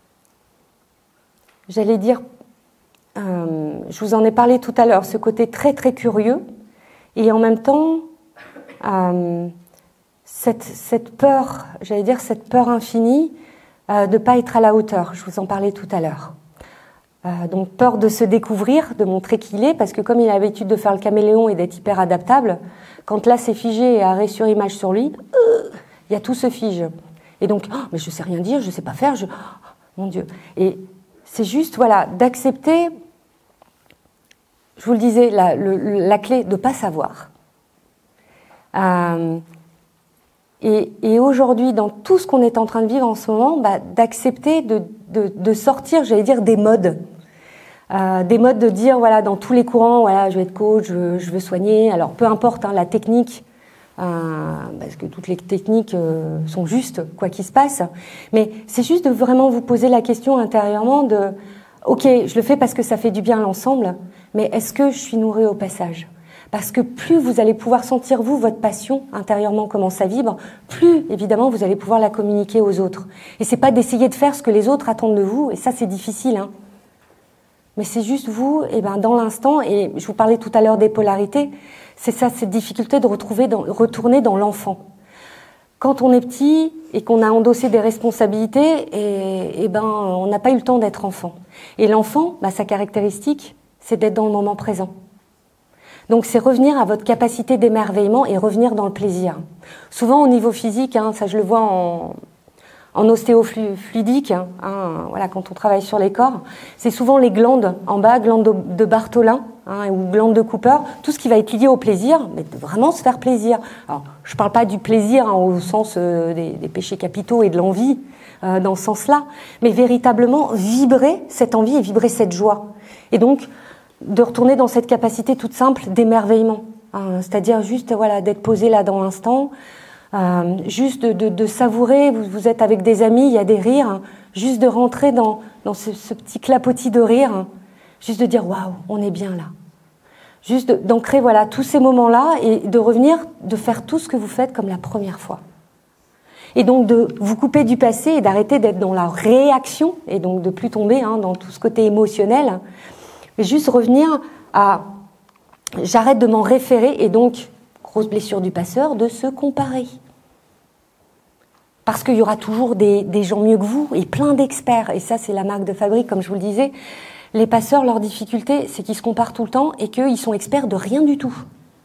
j'allais dire, euh, je vous en ai parlé tout à l'heure, ce côté très très curieux, et en même temps, euh, cette, cette peur, j'allais dire cette peur infinie euh, de ne pas être à la hauteur. Je vous en parlais tout à l'heure. Euh, donc peur de se découvrir, de montrer qui il est, parce que comme il a l'habitude de faire le caméléon et d'être hyper adaptable, quand là c'est figé et arrêt sur image sur lui, euh, il y a tout se fige. Et donc, oh, mais je sais rien dire, je sais pas faire, je... Oh, mon Dieu. Et c'est juste, voilà, d'accepter... Je vous le disais, la, le, la clé de ne pas savoir. Euh, et, et aujourd'hui, dans tout ce qu'on est en train de vivre en ce moment, bah, d'accepter de, de, de sortir, j'allais dire, des modes. Euh, des modes de dire, voilà, dans tous les courants, voilà, je vais être coach, je veux, je veux soigner. Alors, peu importe hein, la technique, euh, parce que toutes les techniques euh, sont justes, quoi qu'il se passe. Mais c'est juste de vraiment vous poser la question intérieurement de... Ok, je le fais parce que ça fait du bien à l'ensemble, mais est-ce que je suis nourrie au passage ? Parce que plus vous allez pouvoir sentir, vous, votre passion intérieurement, comment ça vibre, plus, évidemment, vous allez pouvoir la communiquer aux autres. Et c'est pas d'essayer de faire ce que les autres attendent de vous, et ça, c'est difficile, hein. Mais c'est juste vous, et ben, dans l'instant, et je vous parlais tout à l'heure des polarités, c'est ça, cette difficulté de retrouver, dans, retourner dans l'enfant. Quand on est petit et qu'on a endossé des responsabilités, et, et ben, on n'a pas eu le temps d'être enfant. Et l'enfant, bah, sa caractéristique, c'est d'être dans le moment présent. Donc, c'est revenir à votre capacité d'émerveillement et revenir dans le plaisir. Souvent, au niveau physique, hein, ça je le vois en, en ostéofluidique, hein, hein, voilà, quand on travaille sur les corps, c'est souvent les glandes en bas, glandes de, de Bartholin, hein, ou glandes de Cooper, tout ce qui va être lié au plaisir, mais de vraiment se faire plaisir. Alors, je ne parle pas du plaisir hein, au sens euh, des, des péchés capitaux et de l'envie, euh, dans ce sens-là, mais véritablement vibrer cette envie et vibrer cette joie. Et donc, de retourner dans cette capacité toute simple d'émerveillement, hein, c'est-à-dire juste voilà, d'être posé là dans l'instant, euh, juste de, de, de savourer, vous, vous êtes avec des amis, il y a des rires, hein, juste de rentrer dans, dans ce, ce petit clapotis de rire, hein, juste de dire « waouh, on est bien là ». Juste de, d'ancrer voilà, tous ces moments-là et de revenir, de faire tout ce que vous faites comme la première fois. Et donc de vous couper du passé et d'arrêter d'être dans la réaction et donc de plus tomber hein, dans tout ce côté émotionnel, mais juste revenir à j'arrête de m'en référer et donc, grosse blessure du passeur, de se comparer. Parce qu'il y aura toujours des, des gens mieux que vous et plein d'experts. Et ça, c'est la marque de fabrique, comme je vous le disais. Les passeurs, leur difficulté, c'est qu'ils se comparent tout le temps et qu'ils sont experts de rien du tout.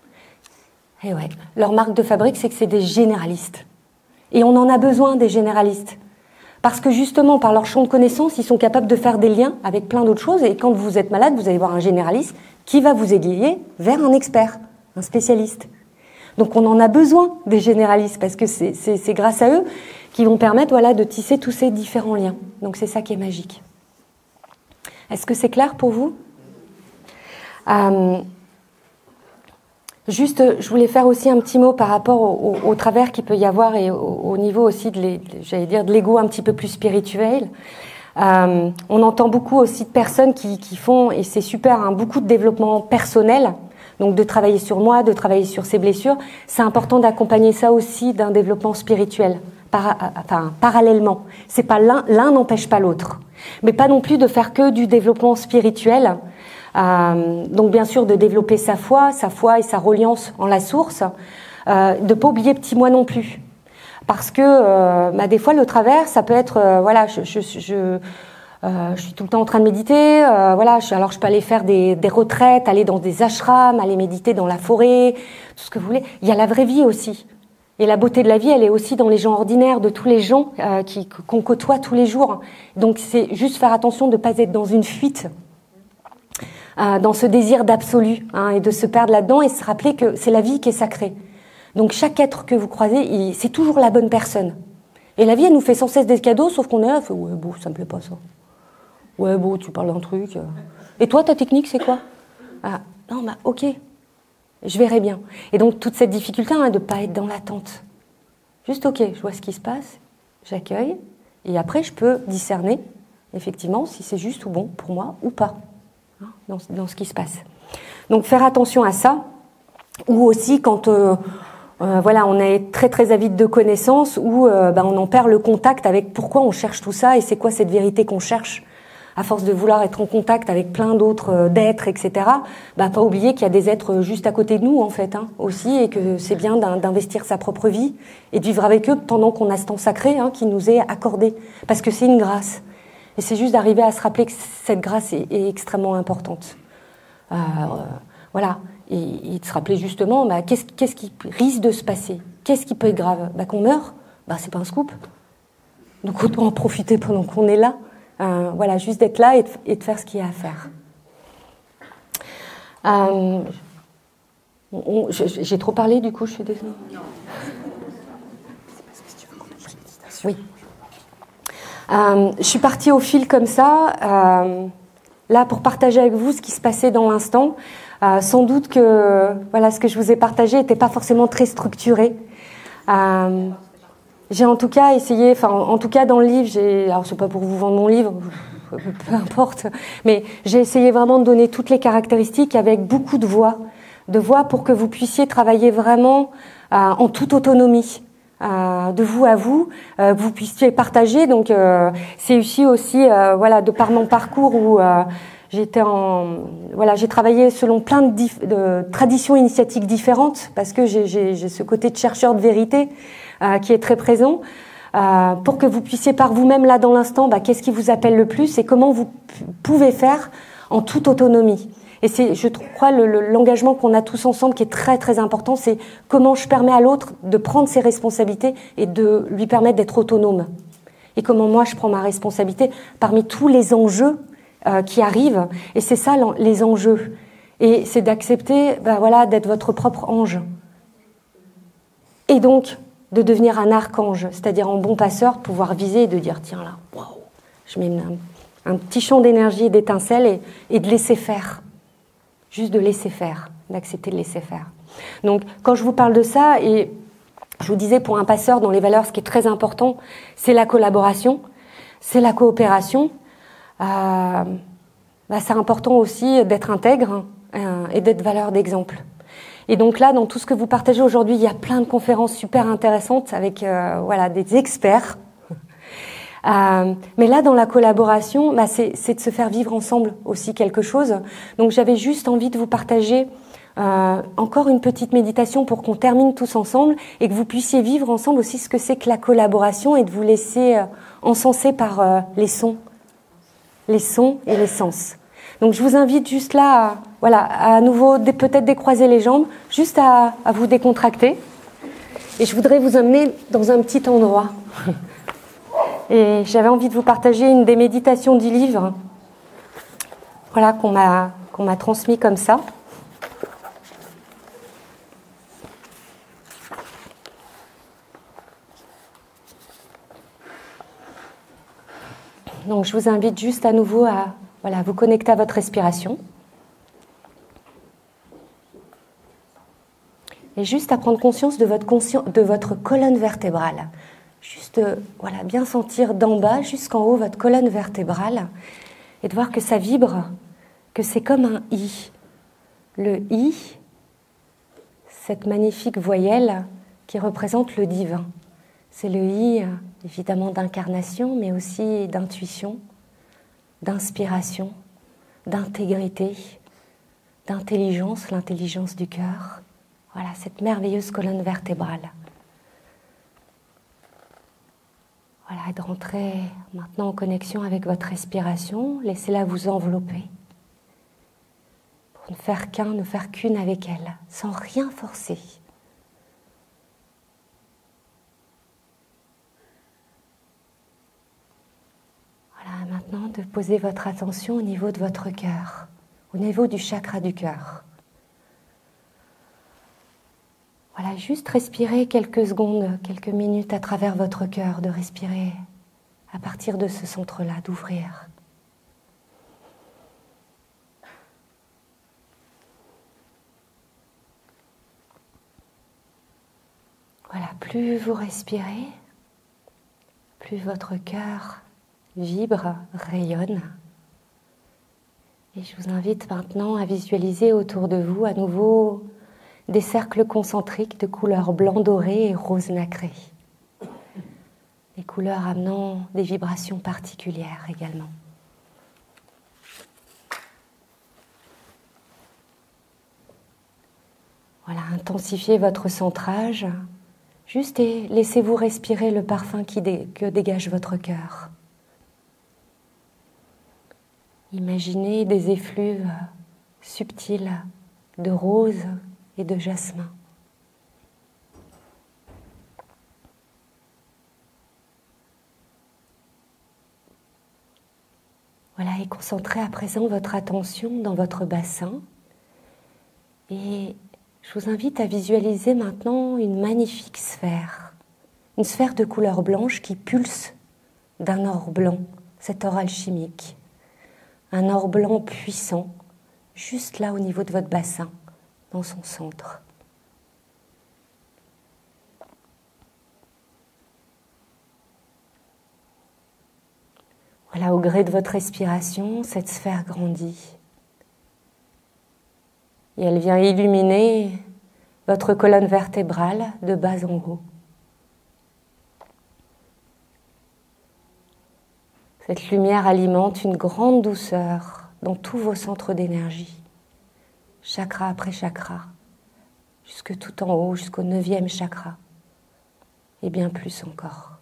Et ouais, leur marque de fabrique, c'est que c'est des généralistes. Et on en a besoin des généralistes. Parce que justement, par leur champ de connaissances, ils sont capables de faire des liens avec plein d'autres choses. Et quand vous êtes malade, vous allez voir un généraliste qui va vous aiguiller vers un expert, un spécialiste. Donc on en a besoin des généralistes parce que c'est, c'est, c'est grâce à eux qui vont permettre voilà, de tisser tous ces différents liens. Donc c'est ça qui est magique. Est-ce que c'est clair pour vous ? euh, Juste, je voulais faire aussi un petit mot par rapport au, au, au travers qu'il peut y avoir et au, au niveau aussi de, l'é, j'allais dire, de l'ego un petit peu plus spirituel. Euh, on entend beaucoup aussi de personnes qui, qui font, et c'est super, hein, beaucoup de développement personnel, donc de travailler sur moi, de travailler sur ses blessures. C'est important d'accompagner ça aussi d'un développement spirituel, para, enfin, parallèlement. C'est pas l'un, l'un n'empêche pas l'autre. Mais pas non plus de faire que du développement spirituel. Euh, donc bien sûr de développer sa foi, sa foi et sa reliance en la source. Euh, de pas oublier petit moi non plus. Parce que euh, bah, des fois le travers, ça peut être, euh, voilà, je, je, je, euh, je suis tout le temps en train de méditer. Euh, voilà, je, alors je peux aller faire des, des retraites, aller dans des ashrams, aller méditer dans la forêt, tout ce que vous voulez. Il y a la vraie vie aussi. Et la beauté de la vie, elle est aussi dans les gens ordinaires, de tous les gens euh, qui, qu'on côtoie tous les jours. Donc c'est juste faire attention de ne pas être dans une fuite, euh, dans ce désir d'absolu, hein, et de se perdre là-dedans et se rappeler que c'est la vie qui est sacrée. Donc chaque être que vous croisez, il, c'est toujours la bonne personne. Et la vie, elle nous fait sans cesse des cadeaux, sauf qu'on est là, fait, ouais, bon, ça me plaît pas ça. Ouais, bon, tu parles d'un truc. Et toi, ta technique, c'est quoi? Ah, non, bah, ok, je verrai bien. Et donc, toute cette difficulté, hein, de ne pas être dans l'attente. Juste, ok, je vois ce qui se passe, j'accueille, et après, je peux discerner, effectivement, si c'est juste ou bon pour moi ou pas, hein, dans, dans ce qui se passe. Donc, faire attention à ça, ou aussi quand... Euh, Euh, voilà, on est très très avide de connaissances où euh, ben, on en perd le contact avec pourquoi on cherche tout ça et c'est quoi cette vérité qu'on cherche. À force de vouloir être en contact avec plein d'autres euh, d'êtres, et cetera. Ben, pas oublier qu'il y a des êtres juste à côté de nous en fait, hein, aussi, et que c'est bien d'investir sa propre vie et de vivre avec eux pendant qu'on a ce temps sacré, hein, qui nous est accordé, parce que c'est une grâce. Et c'est juste d'arriver à se rappeler que cette grâce est, est extrêmement importante. Euh, voilà. Et, et de se rappeler justement, bah, qu'est-ce, qu'est-ce qui risque de se passer? Qu'est-ce qui peut être grave? Bah, qu'on meurt, bah, c'est pas un scoop. Donc autant en profiter pendant qu'on est là. Euh, voilà, juste d'être là et de, et de faire ce qu'il y a à faire. Euh, on, je, j'ai trop parlé du coup, je suis désolée. Oui. Euh, je suis partie au fil comme ça, euh, là pour partager avec vous ce qui se passait dans l'instant. Euh, sans doute que voilà, ce que je vous ai partagé n'était pas forcément très structuré. Euh, j'ai en tout cas essayé, enfin en, en tout cas dans le livre, j'ai, alors c'est pas pour vous vendre mon livre, peu importe, mais j'ai essayé vraiment de donner toutes les caractéristiques avec beaucoup de voix, de voix pour que vous puissiez travailler vraiment euh, en toute autonomie. Euh, de vous à vous, euh, vous puissiez partager. Donc euh, c'est ici aussi, euh, voilà, de par mon parcours où euh, J'étais en, voilà, j'ai travaillé selon plein de, dif, de traditions initiatiques différentes parce que j'ai, j'ai, j'ai ce côté de chercheur de vérité euh, qui est très présent euh, pour que vous puissiez par vous-même là dans l'instant, bah, qu'est-ce qui vous appelle le plus et comment vous p- pouvez faire en toute autonomie. Et c'est, je crois, le, le, l'engagement qu'on a tous ensemble qui est très très important, c'est comment je permets à l'autre de prendre ses responsabilités et de lui permettre d'être autonome. Et comment moi je prends ma responsabilité parmi tous les enjeux Euh, qui arrivent, et c'est ça les enjeux. Et c'est d'accepter, ben voilà, d'être votre propre ange. Et donc, de devenir un archange, c'est-à-dire en bon passeur, de pouvoir viser et de dire, tiens là, waouh, je mets un, un petit champ d'énergie et d'étincelles et, et de laisser faire. Juste de laisser faire, d'accepter de laisser faire. Donc, quand je vous parle de ça, et je vous disais, pour un passeur, dans les valeurs, ce qui est très important, c'est la collaboration, c'est la coopération. Euh, bah c'est important aussi d'être intègre euh, et d'être valeur d'exemple. Et donc là, dans tout ce que vous partagez aujourd'hui, il y a plein de conférences super intéressantes avec euh, voilà, des experts. Euh, mais là, dans la collaboration, bah c'est, c'est de se faire vivre ensemble aussi quelque chose. Donc j'avais juste envie de vous partager euh, encore une petite méditation pour qu'on termine tous ensemble et que vous puissiez vivre ensemble aussi ce que c'est que la collaboration et de vous laisser euh, encenser par euh, les sons. les sons et les sens. Donc je vous invite juste là, à, voilà, à nouveau dé, peut-être décroiser les jambes, juste à, à vous décontracter. Et je voudrais vous emmener dans un petit endroit. Et j'avais envie de vous partager une des méditations du livre, voilà, qu'on m'a, qu'on m'a transmis comme ça. Donc je vous invite juste à nouveau à voilà, vous connecter à votre respiration. Et juste à prendre conscience de votre, consci... de votre colonne vertébrale. Juste voilà, bien sentir d'en bas jusqu'en haut votre colonne vertébrale et de voir que ça vibre, que c'est comme un I. Le I, cette magnifique voyelle qui représente le divin. C'est le I, évidemment, d'incarnation, mais aussi d'intuition, d'inspiration, d'intégrité, d'intelligence, l'intelligence du cœur. Voilà, cette merveilleuse colonne vertébrale. Voilà, et de rentrer maintenant en connexion avec votre respiration. Laissez-la vous envelopper. Pour ne faire qu'un, ne faire qu'une avec elle, sans rien forcer. Voilà, maintenant de poser votre attention au niveau de votre cœur, au niveau du chakra du cœur. Voilà, juste respirer quelques secondes, quelques minutes à travers votre cœur, de respirer à partir de ce centre-là, d'ouvrir. Voilà, plus vous respirez, plus votre cœur vibre, rayonne. Et je vous invite maintenant à visualiser autour de vous à nouveau des cercles concentriques de couleur blanc doré et rose nacré. Des couleurs amenant des vibrations particulières également. Voilà, intensifiez votre centrage. Juste et laissez-vous respirer le parfum qui dé- que dégage votre cœur. Imaginez des effluves subtils de rose et de jasmin. Voilà, et concentrez à présent votre attention dans votre bassin. Et je vous invite à visualiser maintenant une magnifique sphère. Une sphère de couleur blanche qui pulse d'un or blanc, cet or alchimique. Un or blanc puissant, juste là au niveau de votre bassin, dans son centre. Voilà, au gré de votre respiration, cette sphère grandit. Et elle vient illuminer votre colonne vertébrale de bas en haut. Cette lumière alimente une grande douceur dans tous vos centres d'énergie, chakra après chakra, jusque tout en haut, jusqu'au neuvième chakra, et bien plus encore.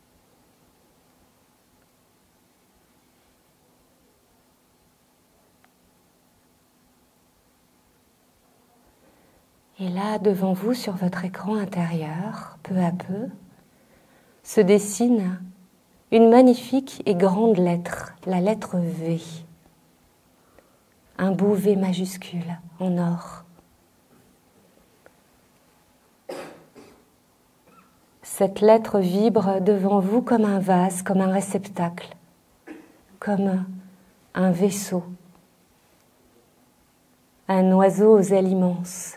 Et là, devant vous, sur votre écran intérieur, peu à peu, se dessine une magnifique et grande lettre, la lettre V. Un beau V majuscule en or. Cette lettre vibre devant vous comme un vase, comme un réceptacle, comme un vaisseau, un oiseau aux ailes immenses.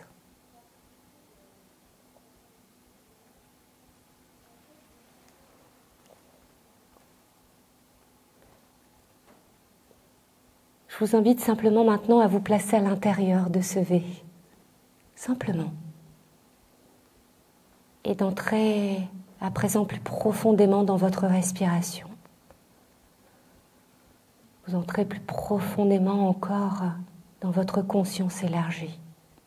Je vous invite simplement maintenant à vous placer à l'intérieur de ce V, simplement. Et d'entrer à présent plus profondément dans votre respiration. Vous entrez plus profondément encore dans votre conscience élargie.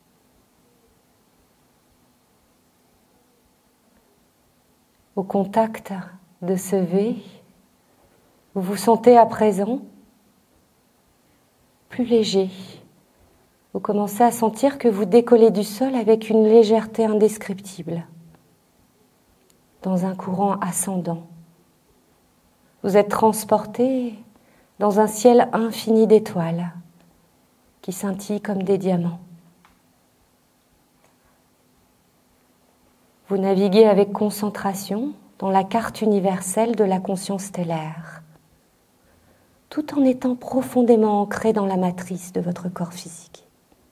Au contact de ce V, vous vous sentez à présent plus léger. Vous commencez à sentir que vous décollez du sol avec une légèreté indescriptible, dans un courant ascendant. Vous êtes transporté dans un ciel infini d'étoiles qui scintillent comme des diamants. Vous naviguez avec concentration dans la carte universelle de la conscience stellaire, tout en étant profondément ancré dans la matrice de votre corps physique.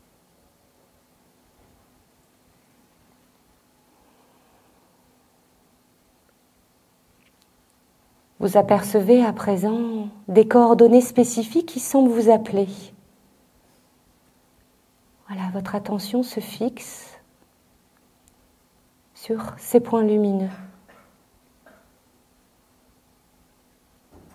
Vous apercevez à présent des coordonnées spécifiques qui semblent vous appeler. Voilà, votre attention se fixe sur ces points lumineux.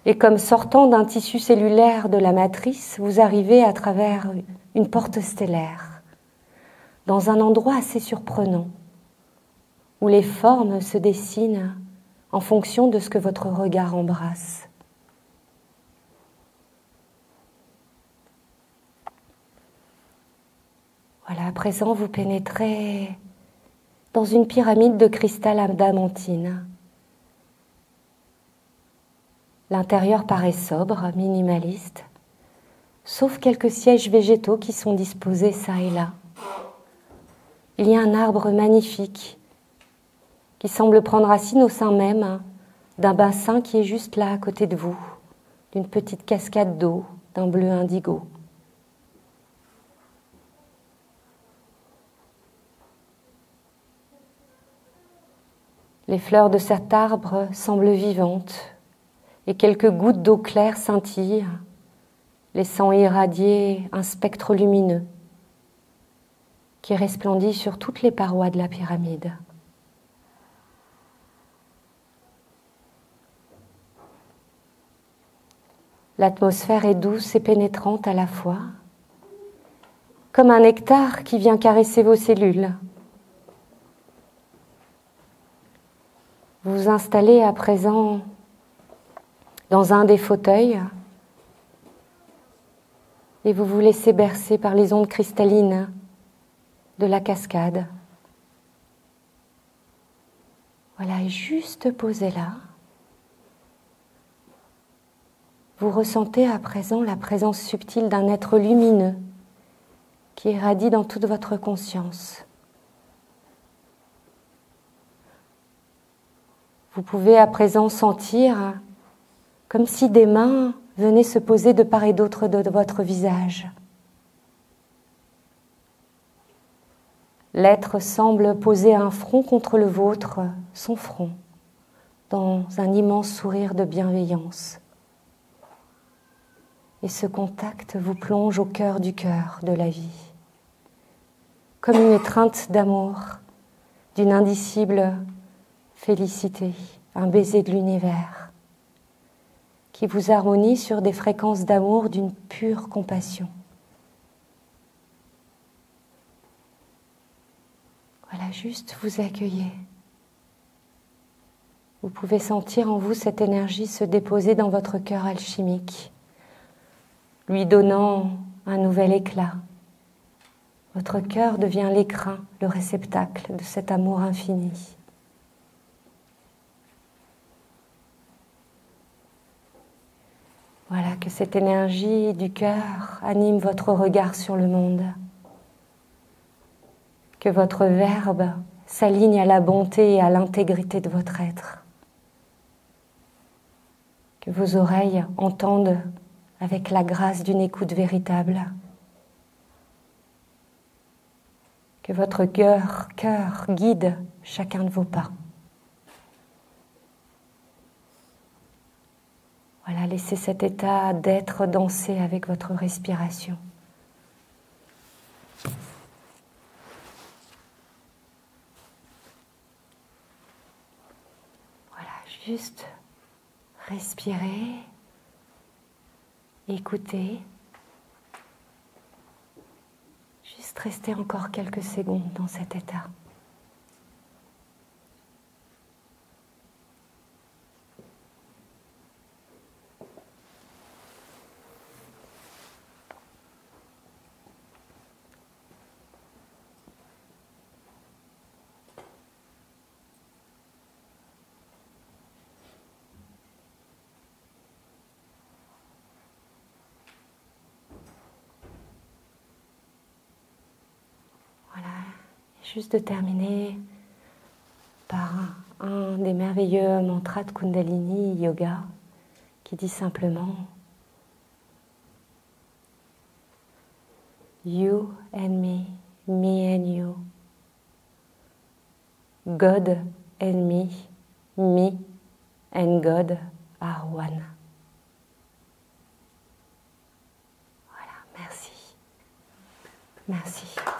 Et comme sortant d'un tissu cellulaire de la matrice, vous arrivez à travers une porte stellaire, dans un endroit assez surprenant, où les formes se dessinent en fonction de ce que votre regard embrasse. Voilà, à présent vous pénétrez dans une pyramide de cristal adamantine. L'intérieur paraît sobre, minimaliste, sauf quelques sièges végétaux qui sont disposés çà et là. Il y a un arbre magnifique qui semble prendre racine au sein même d'un bassin qui est juste là à côté de vous, d'une petite cascade d'eau, d'un bleu indigo. Les fleurs de cet arbre semblent vivantes et quelques gouttes d'eau claire scintillent, laissant irradier un spectre lumineux qui resplendit sur toutes les parois de la pyramide. L'atmosphère est douce et pénétrante à la fois, comme un nectar qui vient caresser vos cellules. Vous vous installez à présent dans un des fauteuils et vous vous laissez bercer par les ondes cristallines de la cascade. Voilà, et juste posé là, vous ressentez à présent la présence subtile d'un être lumineux qui irradie dans toute votre conscience. Vous pouvez à présent sentir comme si des mains venaient se poser de part et d'autre de votre visage. L'être semble poser un front contre le vôtre, son front, dans un immense sourire de bienveillance. Et ce contact vous plonge au cœur du cœur de la vie, comme une étreinte d'amour, d'une indicible félicité, un baiser de l'univers, qui vous harmonie sur des fréquences d'amour d'une pure compassion. Voilà, juste vous accueillez. Vous pouvez sentir en vous cette énergie se déposer dans votre cœur alchimique, lui donnant un nouvel éclat. Votre cœur devient l'écrin, le réceptacle de cet amour infini. Voilà, que cette énergie du cœur anime votre regard sur le monde. Que votre verbe s'aligne à la bonté et à l'intégrité de votre être. Que vos oreilles entendent avec la grâce d'une écoute véritable. Que votre cœur, cœur guide chacun de vos pas. Voilà, laissez cet état d'être danser avec votre respiration. Voilà, juste respirer, écouter. Juste rester encore quelques secondes dans cet état. Juste de terminer par un, un des merveilleux mantras de Kundalini Yoga qui dit simplement You and me, me and you. God and me, me and God are one. Voilà, merci. Merci.